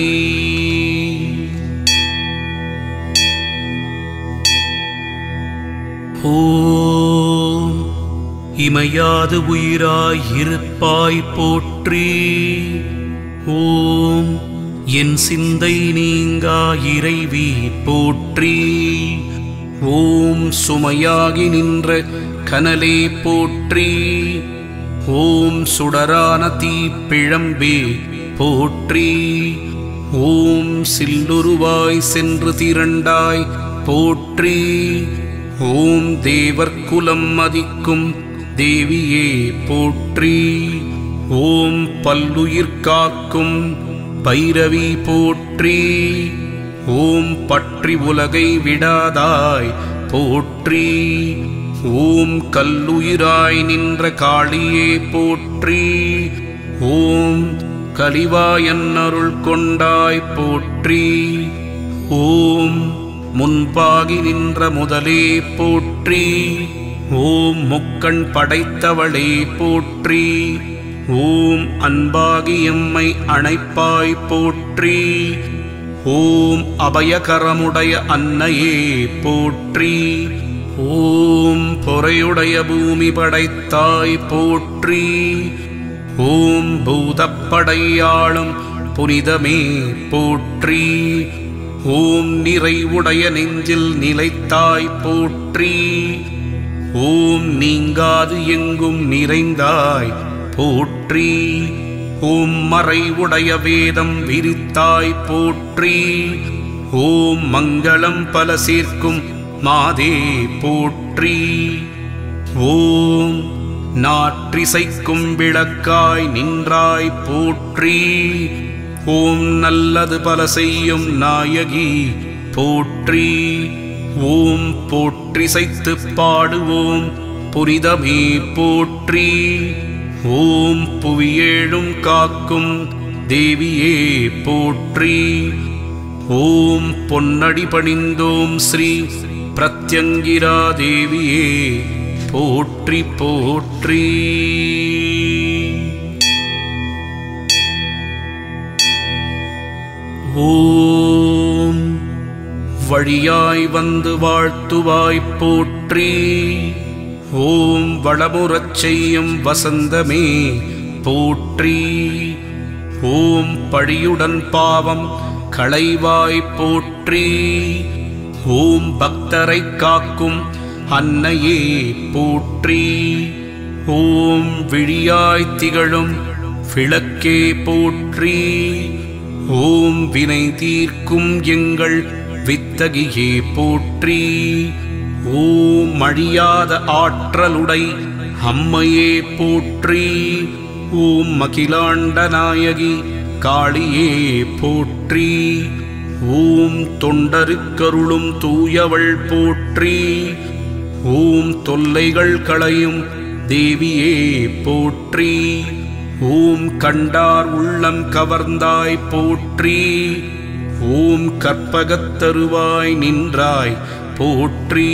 [SPEAKER 1] ஓம் இமையாது உயிராய் இருப்பாய் போற்றி. ஓம் என் சிந்தை நீங்கா இறைவி போற்றி. ஓம் சுமையாகி நின்ற கனலே போற்றி. ஓம் சுடரான தீப்பிழம்பே போற்றி. ஓம் சில்லுருவாய் சென்று திரண்டாய் போற்றி. ஓம் தேவர்குலம் மதிக்கும் தேவியே போற்றி. ஓம் பல்லுயிர் காக்கும் பைரவி போற்றி. ஓம் பற்றி உலகை விடாதாய் போற்றி. ஓம் கல்லுயிராய் நின்ற காளியே போற்றி. ஓம் கலிவாயன் அருள் கொண்டாய் போற்றி. ஓம் முன்பாகி நின்ற முதலே போற்றி. ஓம் முக்கண் படைத்தவளே போற்றி. ஓம் அன்பாகி எம்மை அணைப்பாய் போற்றி. ஓம் அபயகரமுடைய அன்னையே போற்றி. ஓம் பொறையுடைய பூமி படைத்தாய் போற்றி. ஓம் பூதப்படையாளும் புனிதமே போற்றி. ஓம் நிறைவுடைய நெஞ்சில் நிலைத்தாய் போற்றி. ஓம் நீங்காது எங்கும் நிறைந்தாய் போற்றி. ஓம் மறைவுடைய வேதம் விரித்தாய் போற்றி. ஓம் மங்களம் பல சேர்க்கும் மாதே போற்றி. ஓம் நாற்றிசைக்கும் விளக்காய் நின்றாய் போற்றி. ஓம் நல்லது பல செய்யும் நாயகி போற்றி. ஓம் போற்றிசைத்து பாடுவோம் புனிதமே போற்றி. ஓம் புவியேழும் காக்கும் தேவியே போற்றி. ஓம் பொன்னடி பணிந்தோம் ஸ்ரீ பிரத்யங்கிரா தேவியே போற்றி போற்றி. ஓம் வழியாய் வந்து வாழ்த்துவாய் போற்றி. ஓம் வளமுறச் செய்யும் வசந்தமே போற்றி. ஓம் பழியுடன் பாவம் களைவாய் போற்றி. ஓம் பக்தரை காக்கும் அன்னையே போற்றி. ஓம் விழியாய் திகழும் விளக்கே போற்றி. ஓம் வினை தீர்க்கும் எங்கள் வித்தகியே போற்றி. ஓம் அழியாத ஆற்றலுடை அம்மையே போற்றி. ஓம் அகிலாண்ட நாயகி காளியே போற்றி. ஓம் தொண்டருக்கருளும் தூயவள் போற்றி. ஓம் தொல்லைகள் களையும் தேவியே போற்றி. ஓம் கண்டார் உள்ளம் கவர்ந்தாய் போற்றி. ஓம் கற்பகத்தருவாய் நின்றாய் போற்றி.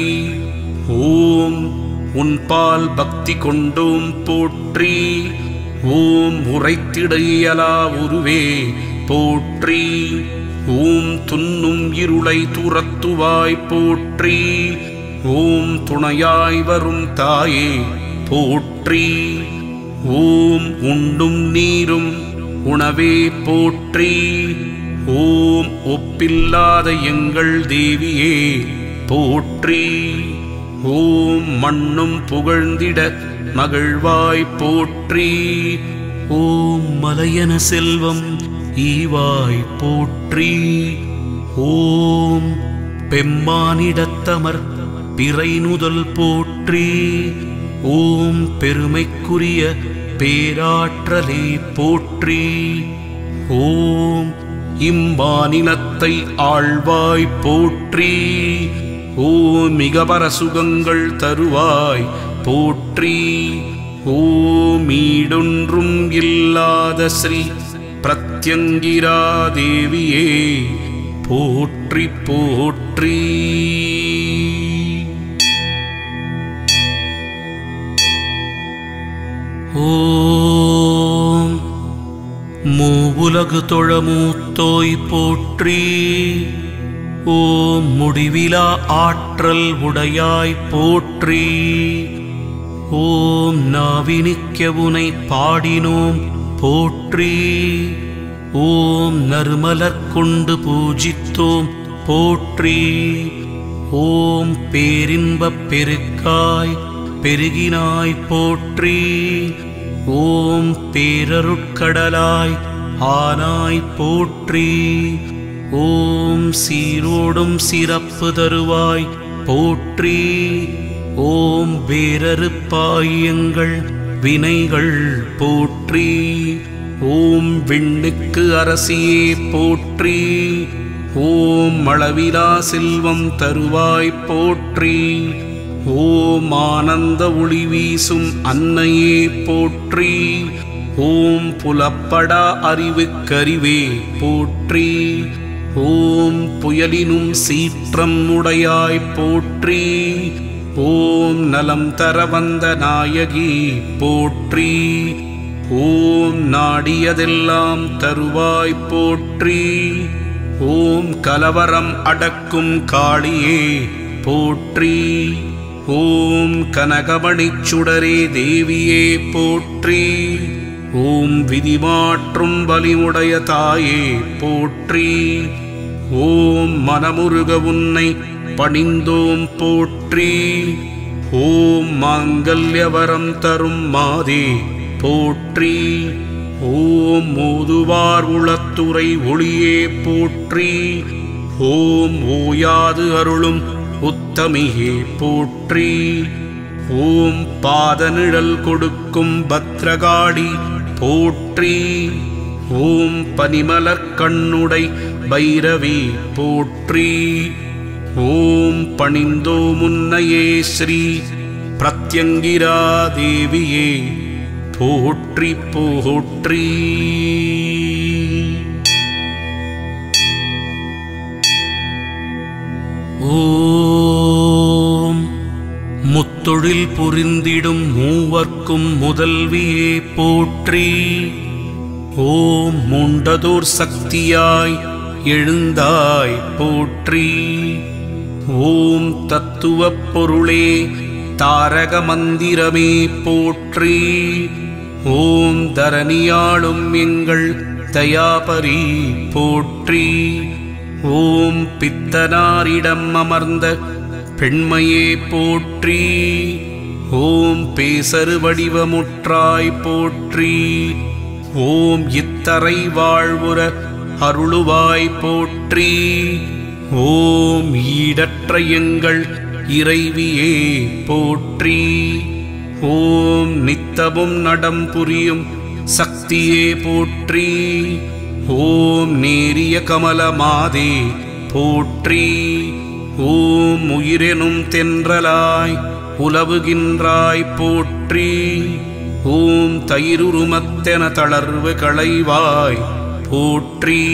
[SPEAKER 1] ஓம் உன்பால் பக்தி கொண்டோம் போற்றி. ஓம் உரைத்திட இயலா உருவே போற்றி. ஓம் துன்னும் இருளை துரத்துவாய் போற்றி. ஓம் துணையாய் வரும் தாயே போற்றி. ஓம் உண்டும் நீரும் உணவே போற்றி. ஓம் ஒப்பில்லாத எங்கள் தேவியே போற்றி. ஓம் மண்ணும் புகழ்ந்திட மகிழ்வாய் போற்றி. ஓம் மலையன செல்வம் ஈவாய் போற்றி. ஓம் பெம்மானிடத்தமர் பிறைநுதல் போற்றி. ஓம் பெருமைக்குரிய பேராற்றலே போற்றி. ஓம் இம்மானிலத்தை ஆழ்வாய் போற்றி. ஓம் மிகபர சுகங்கள் தருவாய் போற்றி. ஓம் ஈடொன்றும் இல்லாத ஸ்ரீ பிரத்யங்கிரா தேவியே போற்றி போற்றி. ஓம் மூவுலகு தொழமூத்தோய் போற்றி. ஓம் முடிவிலா ஆற்றல் உடையாய் போற்றி. ஓம் நாவினிக்க உனை பாடினோம் போற்றி. ஓம் நறுமலர் கொண்டு பூஜித்தோம் போற்றி. ஓம் பேரின்பப் பெருக்காய் பெருகினாய் போற்றி. ஓம் பேரருட்கடலாய் ஆனாய் போற்றி. ஓம் சீரோடும் சிறப்பு தருவாய் போற்றி. ஓம் வேரறுப்பாய் எங்கள் வினைகள் போற்றி. ஓம் விண்ணுக்கு அரசியே போற்றி. ஓம் அளவிலா செல்வம் தருவாய் போற்றி. ஓம் ஆனந்த ஒளி வீசும் அன்னையே போற்றி. ஓம் புலப்படா அறிவுக்கறிவே போற்றி. ஓம் புயலினும் சீற்றம் உடையாய் போற்றி. ஓம் நலம் தர வந்த நாயகி போற்றி. ஓம் நாடியதெல்லாம் தருவாய் போற்றி. ஓம் கலவரம் அடக்கும் காளியே போற்றி. ஓம் கனகமணிச் சுடரே தேவியே போற்றி. ஓம் விதிமாற்றும் வலிமுடைய தாயே போற்றி. ஓம் மனமுருக உன்னை பணிந்தோம் போற்றி. ஓம் மாங்கல்யவரம் தரும் மாதே போற்றி. ஓம் மோதுவார் உளத்துறை ஒளியே போற்றி. ஓம் ஓயாது அருளும் உத்தமியே போற்றி. ஓம் பாதநிழல் கொடுக்கும் பத்ரகாளி போற்றி. ஓம் பனிமலர் கண்ணுடை பைரவி போற்றி. ஓம் பணிந்தோ முன்னையே ஸ்ரீ பிரத்யங்கிரா தேவியே போற்றி போற்றி. ஓம் முத்தொழில் புரிந்திடும் மூவர்க்கும் முதல்வியே போற்றி. ஓம் மூண்டதோர் சக்தியாய் எழுந்தாய் போற்றி. ஓம் தத்துவப் பொருளே தாரக மந்திரமே போற்றி. ஓம் தரணியாளும் எங்கள் தயாபரி போற்றி. ஓம் பித்தனாரிடம் அமர்ந்த பெண்மையே போற்றி. ஓம் பேசரு வடிவமுற்றாய் போற்றி. ஓம் இத்தரை வாழ்வுற அருளுவாய் போற்றி. ஓம் ஈடற்ற எங்கள் இறைவியே போற்றி. ஓம் நித்தமும் நடம் புரியும் சக்தியே போற்றி. ஓம் நேரிய கமலமாதே போற்றி. ஓம் உயிரெனும் தென்றலாய் உலவுகின்றாய் போற்றி. ஓம் தயிருருமத்தென தளர்வு களைவாய் போற்றி.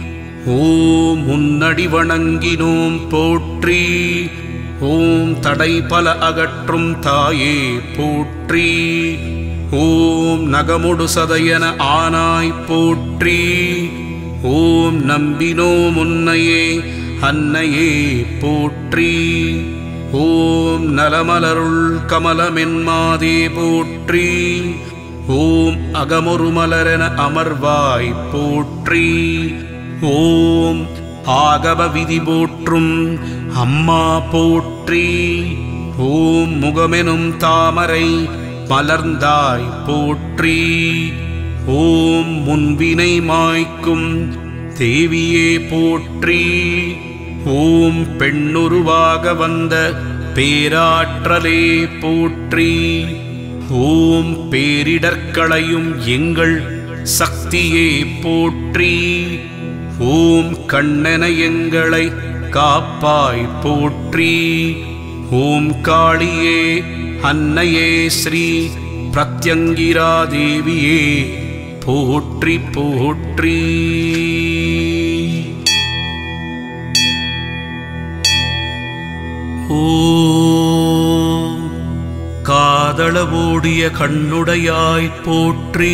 [SPEAKER 1] ஓம் முன்னடி வணங்கினோம் போற்றி. ஓம் தடை பல அகற்றும் தாயே போற்றி. ஓம் நகமுடு சதையன ஆனாய் போற்றி. ஓம் நம்பினோ முன்னையே அன்னையே போற்றி. ஓம் நலமலருள் கமலமென்மாதே போற்றி. ஓம் அகமொரு மலரென அமர்வாய் போற்றி. ஓம் ஆகம விதி போற்றும் அம்மா போற்றி. ஓம் முகமெனும் தாமரை மலர்ந்தாய் போற்றி. ஓம் முன்வினை மாய்க்கும் தேவியே போற்றி. ஓம் பெண்ணுருவாக வந்த பேராற்றலே போற்றி. ஓம் பேரிடர்களையும் எங்கள் சக்தியே போற்றி. ஓம் கண்ணென எங்களை காப்பாய் போற்றி. ஓம் காளியே அன்னையே ஸ்ரீ பிரத்யங்கிரா தேவியே போற்றி போற்றி. ஓம் காதளவோடிய கண்ணுடையாய் போற்றி.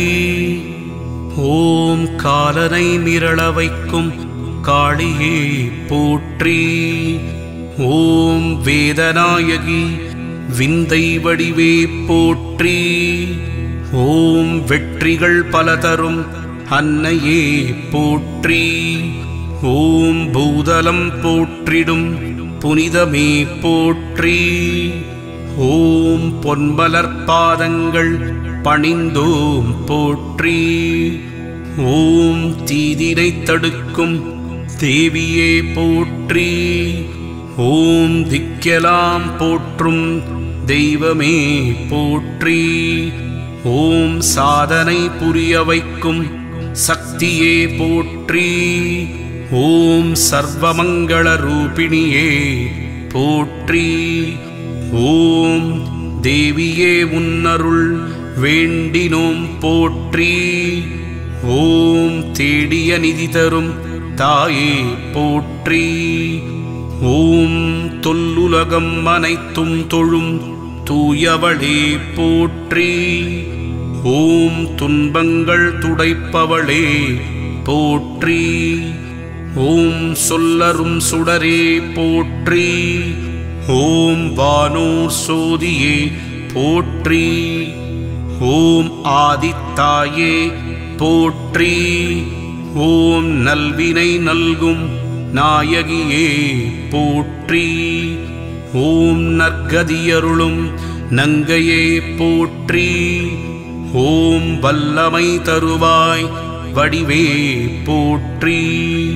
[SPEAKER 1] ஓம் காலனை மிரள வைக்கும் காளியே போற்றி. ஓம் வேதநாயகி விந்தை வடிவே போற்றி. ஓம் வெற்றிகள் பல தரும் அன்னையே போற்றி. ஓம் பூதலம் போற்றிடும் புனிதமே போற்றி. ஓம் பொன்மலர் பாதங்கள் பணிந்தோம் போற்றி. ஓம் தீதினை தடுக்கும் தேவியே போற்றி. ஓம் திக்கெலாம் போற்றும் தெய்வமே போற்றி. ஓம் சாதனை புரிய வைக்கும் சக்தியே போற்றி. ஓம் சர்வமங்கள ரூபிணியே போற்றி. ஓம் தேவியே உன்னருள் வேண்டினோம் போற்றி. ஓம் தேடிய நிதி தரும் தாயே போற்றி. ஓம் தொல்லுலகம் அனைத்தும் தொழும் தூயவளே போற்றி. ஓம் துன்பங்கள் துடைப்பவளே போற்றி. ஓம் சொல்லரும் சுடரே போற்றி. ஓம் வானோர் சோதியே போற்றி. ஓம் ஆதித்தாயே போற்றி. ஓம் நல்வினை நல்கும் நாயகியே போற்றி. ஓம் நற்கதியருளும் நங்கையே போற்றி. ஓம் வல்லமை தருவாய் வடிவே போற்றி.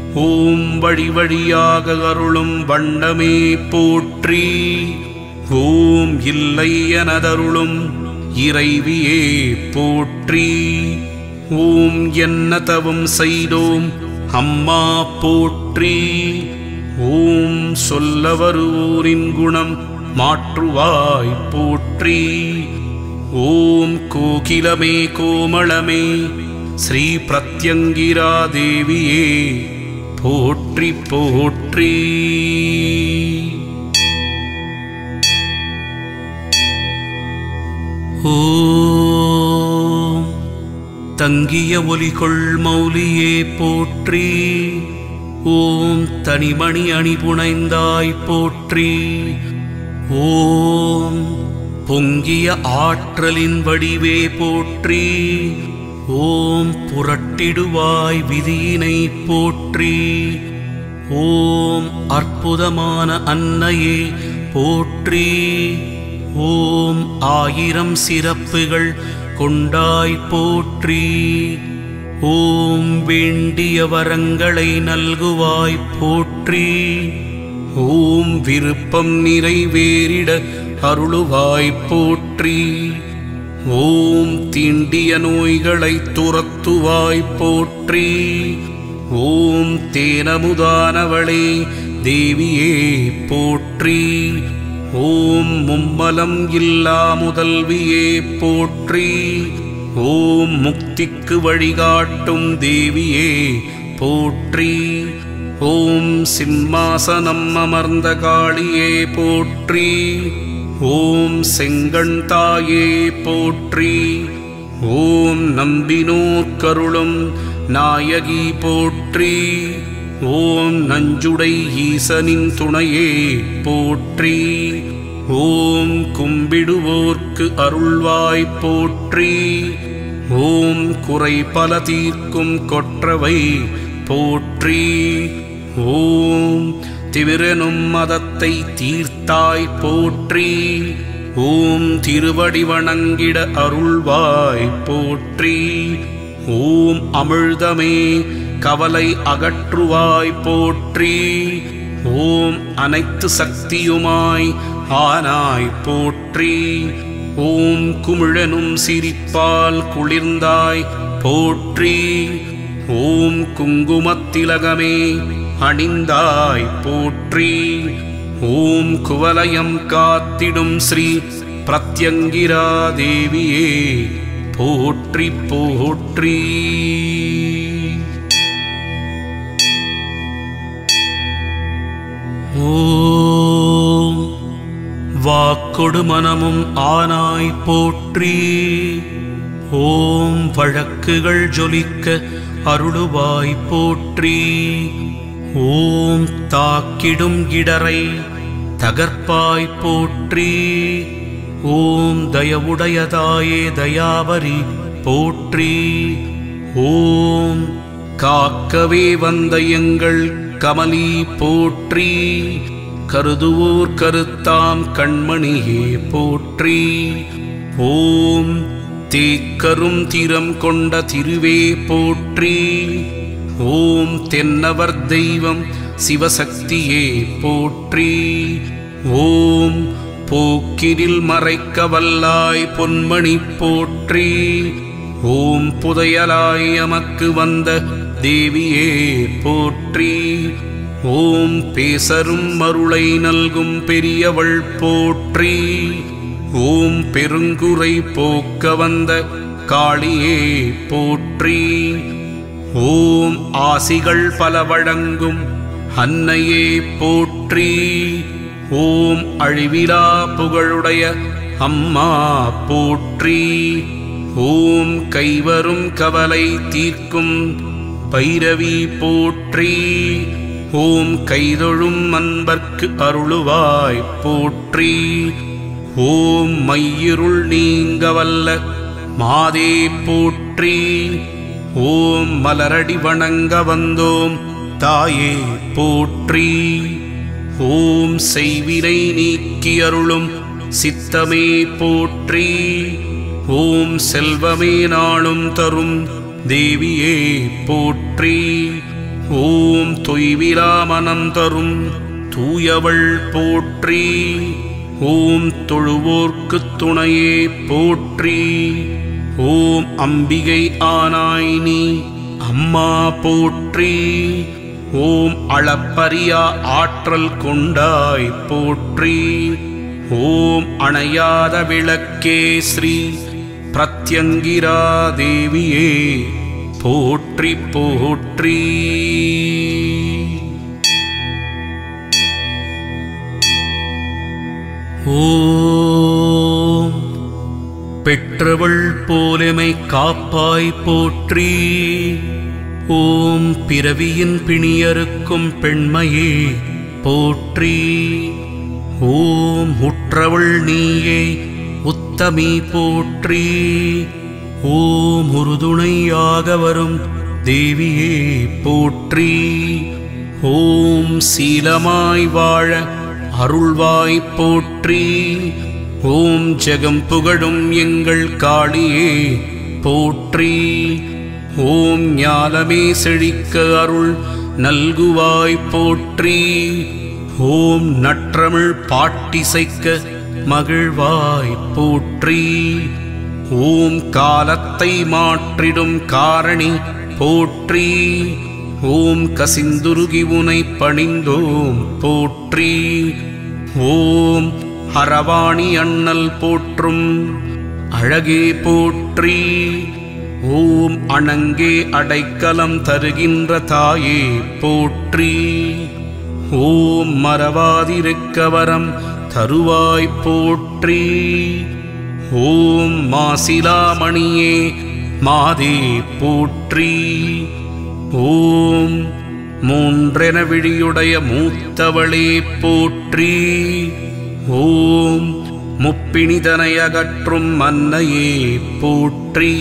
[SPEAKER 1] ஓம் வழி வழியாக அருளும் வண்ணமே போற்றி. ஓம் இல்லை எனதருளும் இறைவியே போற்றி. ஓம் என்ன தவம் செய்தோம் அம்மா போற்றி. ஓம் சொல்ல வருவோரின் குணம் மாற்றுவாய் போற்றி. ஓம் கோகிலமே கோமளமே ஸ்ரீ பிரத்யங்கிரா தேவியே போற்றி போற்றி. ஓம் தங்கிய ஒலிகொள் மௌலியே போற்றி. ஓம் தனிமணி அணி புனைந்தாய் போற்றி. ஓம் பொங்கிய ஆற்றலின் வடிவே போற்றி. ஓம் புரட்டிடுவாய் விதியினை போற்றி. ஓம் அற்புதமான அன்னையே போற்றி. ஓம் ஆயிரம் சிறப்புகள் கொண்டாய் போற்றி. ஓம் வேண்டிய வரங்களை நல்குவாய் போற்றி. ஓம் விருப்பம் நிறைவேறிட அருளுவாய் போற்றி. ஓம் தீண்டிய நோய்களை துரத்துவாய் போற்றி. ஓம் தேனமுதானவளே தேவியே போற்றி. ஓம் மும்மலம் இல்லா முதல்வியே போற்றி. ஓம் முக்திக்கு வழிகாட்டும் தேவியே போற்றி. ஓம் சிம்மாசனம் அமர்ந்த காளியே போற்றி. ஓம் செங்கண் தாயே போற்றி. ஓம் நம்பினோர் கருளும் நாயகி போற்றி. ஓம் நஞ்சுடை ஈசனின் துணையே போற்றி. ஓம் கும்பிடுவோர்க்கு அருள்வாய் போற்றி. ஓம் குறை பல தீர்க்கும் கொற்றவை போற்றி. ஓம் திவிரெனும் மதத்தை தீர்த்தாய் போற்றி. ஓம் திருவடி வணங்கிட அருள்வாய் போற்றி. ஓம் அமிழ்தமே கவலை அகற்றுவாய் போற்றி. ஓம் அனைத்து சக்தியுமாய் ஆனாய் போற்றி. ஓம் குமிழனும் சிரிப்பால் குளிர்ந்தாய் போற்றி. ஓம் குங்குமத்திலகமே அணிந்தாய் போற்றி. ஓம் குவலயம் காத்திடும் ஸ்ரீ பிரத்யங்கிரா தேவியே போற்றி போற்றி. ஓம் வாக்கொடு மனமும் ஆனாய் போற்றி. ஓம் வழக்குகள் ஜொலிக்க அருளுவாய் போற்றி. ஓம் தாக்கிடும் இடரை தகர்ப்பாய் போற்றி. ஓம் தயவுடையதாயே தயாவரி போற்றி. ஓம் காக்கவே வந்த எங்கள் கமலி போற்றி. கருதுவோர் கருத்தாம் கண்மணியே போற்றி. ஓம் தேக்கரும் திறம் கொண்ட திருவே போற்றி. ஓம் தென்னவர் தெய்வம் சிவசக்தியே போற்றி. ஓம் போக்கினில் மறைக்க வல்லாய் பொன்மணி போற்றி. ஓம் புதையலாய் எமக்கு வந்த தேவியே போற்றி. ஓம் பேசரும் அருளை நல்கும் பெரியவள் போற்றி. ஓம் பெருங்குறை போக்க வந்த காளியே போற்றி. ஓம் ஆசிகள் பல வழங்கும் அன்னையே போற்றி. ஓம் அழிவிலா புகழுடைய அம்மா போற்றி. ஓம் கைவரும் கவலை தீர்க்கும் பைரவி போற்றி. ஓம் கைதொழும் அன்பர்க்கு அருளுவாய் போற்றி. ஓம் மையிருள் நீங்க வல்ல மாதே போற்றி. ஓம் மலரடி வணங்க வந்தோம் தாயே போற்றி. ஓம் செய்வினை நீக்கி அருளும் சித்தமே போற்றி. ஓம் செல்வமே நாளும் தரும் தேவியே போற்றி. ஓம் தொய்விலா மனம் தரும் தூயவள் போற்றி. ஓம் தொழுவோர்க்குத் துணையே போற்றி. ஓம் அம்பிகை ஆனாய் நீ அம்மா போற்றி. ஓம் அளப்பரியா ஆற்றல் கொண்டாய் போற்றி. ஓம் அணையாத விளக்கே ஸ்ரீ பிரத்யங்கிரா தேவியே போற்றி போற்றி. ஓம் பெற்றவள் போலெமை காப்பாய் போற்றி. ஓம் பிறவியின் பிணியறுக்கும் பெண்மையே போற்றி. ஓம் உற்றவள் நீயே உத்தமி போற்றி. ஓம் உறுதுணையாக வரும் தேவியே போற்றி. ஓம் சீலமாய் வாழ அருள்வாய் போற்றி. ஓம் ஜெகம் புகழும் எங்கள் காளியே போற்றி. ஓம் ஞானமே செழிக்க அருள் நல்குவாய் போற்றி. ஓம் நற்றமிழ் பாட்டிசைக்க மகிழ்வாய் போற்றி. ஓம் காலத்தை மாற்றிடும் காரணி போற்றி. ஓம் கசிந்துருகி உனை பணிந்தோம் போற்றி. ஓம் அரவாணி அண்ணல் போற்றும் அழகே போற்றி. ஓம் அணங்கே அடைக்கலம் தருகின்ற தாயே போற்றி. ஓம் மறவாதிருக்க வரம் தருவாய் போற்றி. ஓம் மாசிலாமணியே மாதே போற்றி. ஓம் மூன்றென விழியுடைய மூத்தவளே போற்றி. ஓம் முப்பிணிதனை அகற்றும் மன்னையே போற்றி.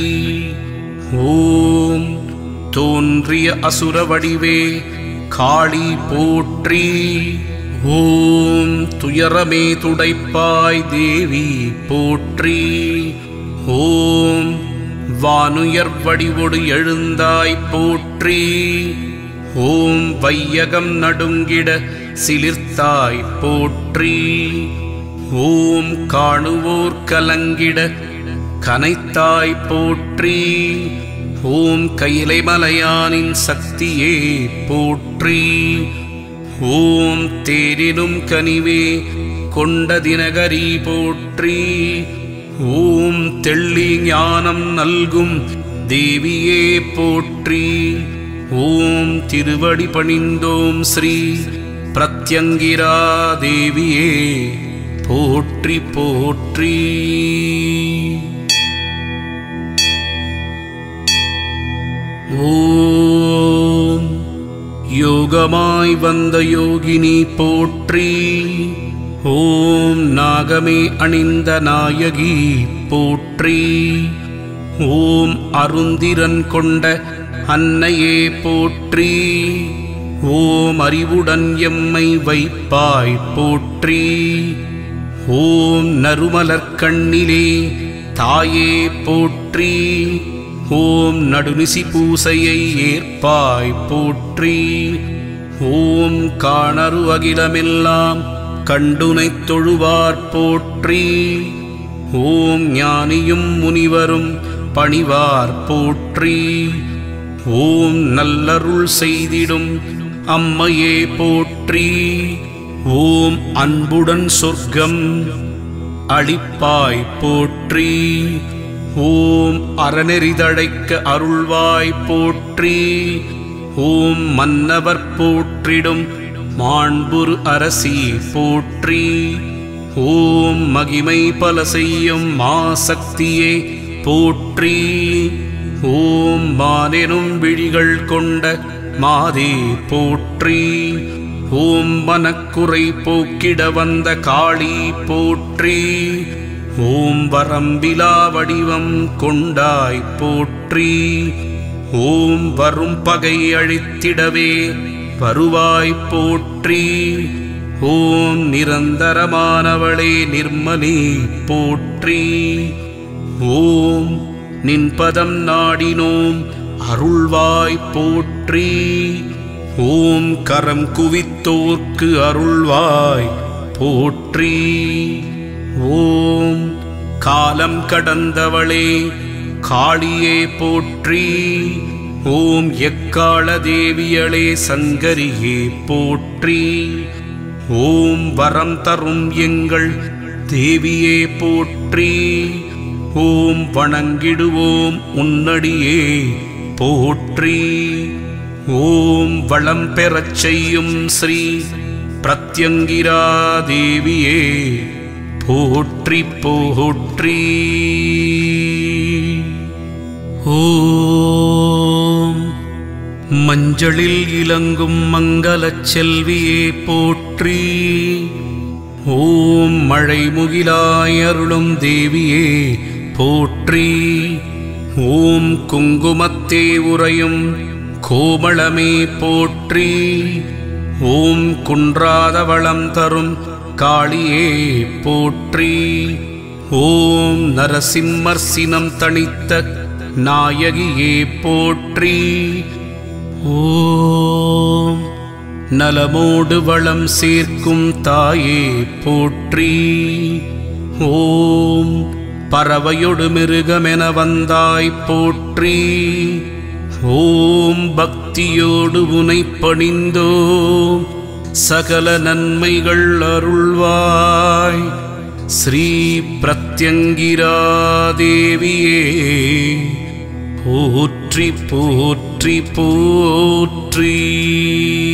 [SPEAKER 1] ஓம் தோன்றிய அசுர வடிவே காளி போற்றி. ஓம் துயரமே துடைப்பாய் தேவி போற்றி. ஓம் வானுயர் வடிவொடு எழுந்தாய் போற்றி. ஓம் வையகம் நடுங்கிட சிலிர்த்தாய் போற்றி. ஓம் காணுவோர் கலங்கிட கனைத்தாய் போற்றி. ஓம் கைலை மலையானின் சக்தியே போற்றி. ஓம் தேரிலும் கனிவே கொண்ட தினகரி போற்றி. ஓம் தெள்ளி ஞானம் நல்கும் தேவியே போற்றி. ஓம் திருவடி பணிந்தோம் ஸ்ரீ பிரத்யங்கிரா தேவியே போற்றி போற்றி. ஓம் யோகமாய் வந்த யோகினி போற்றி. ஓம் நாகமே அணிந்த நாயகி போற்றி. ஓம் அருந்திரன் கொண்ட அன்னையே போற்றி. ஓம் அறிவுடன் எம்மை வைப்பாய் போற்றி. ஓம் நறுமலர் கண்ணிலே தாயே போற்றி. ஓம் நடுநிசி பூசையை ஏற்பாய் போற்றி. ஓம் காணரு அகிலமெல்லாம் கண்டுனைத் தொழுவார் போற்றி. ஓம் ஞானியும் முனிவரும் பணிவார் போற்றி. ஓம் நல்லருள் செய்திடும் அம்மையே போற்றி. ஓம் அன்புடன் சொர்க்கம் அளிப்பாய் போற்றி. ஓம் அறநெறிதழைக்க அருள்வாய் போற்றி. ஓம் மன்னவர் போற்றிடும் மாண்புரு அரசி போற்றி. ஓம் மகிமை பல செய்யும் மாசக்தியே போற்றி. ஓம் மானெனும் விழிகள் கொண்ட மாதே போற்றி. ஓம் மனக்குறை போக்கிட வந்த காளி போற்றி. ஓம் வரம்பிலா வடிவம் கொண்டாய் போற்றி. ஓம் வரும் பகை அழித்திடவே வருவாய் போற்றி. ஓம் நிரந்தரமானவளே நிர்மலே போற்றி. ஓம் நின்பதம் நாடினோம் அருள்வாய் போற்றி. ஓம் கரம் குவித்தோர்க்கு அருள்வாய் போற்றி. ஓம் காலம் கடந்தவளே காளியே போற்றி. ஓம் எக்காள தேவியளே சங்கரியே போற்றி. ஓம் வரம் தரும் எங்கள் தேவியே போற்றி. ஓம் வணங்கிடுவோம் உன்னடியே போற்றி. ஓம் வளம் பெறச் செய்யும் ஸ்ரீ பிரத்யங்கிரா தேவியே போற்றி போற்றி. ஓம் மஞ்சளில் இலங்கும் மங்களச் செல்வியே போற்றி. ஓம் மழை முகிலாய் அருளும் தேவியே போற்றி. ஓம் குங்குமத்தே உறையும் கோமளமே போற்றி. ஓம் குன்றாத வளம் தரும் காளியே போற்றி. ஓம் நரசிம்மர் சினம் தணித்த நாயகியே போற்றி. ஓம் நலமோடு வளம் சேர்க்கும் தாயே போற்றி. ஓம் பறவையொடு மிருகமென வந்தாய் போற்றி. ஓம் பக்தியோடு உனை பணிந்தோ சகல நன்மைகள் அருள்வாய் ஸ்ரீ பிரத்யங்கிரா தேவியே போற்றி போற்றி போற்றி.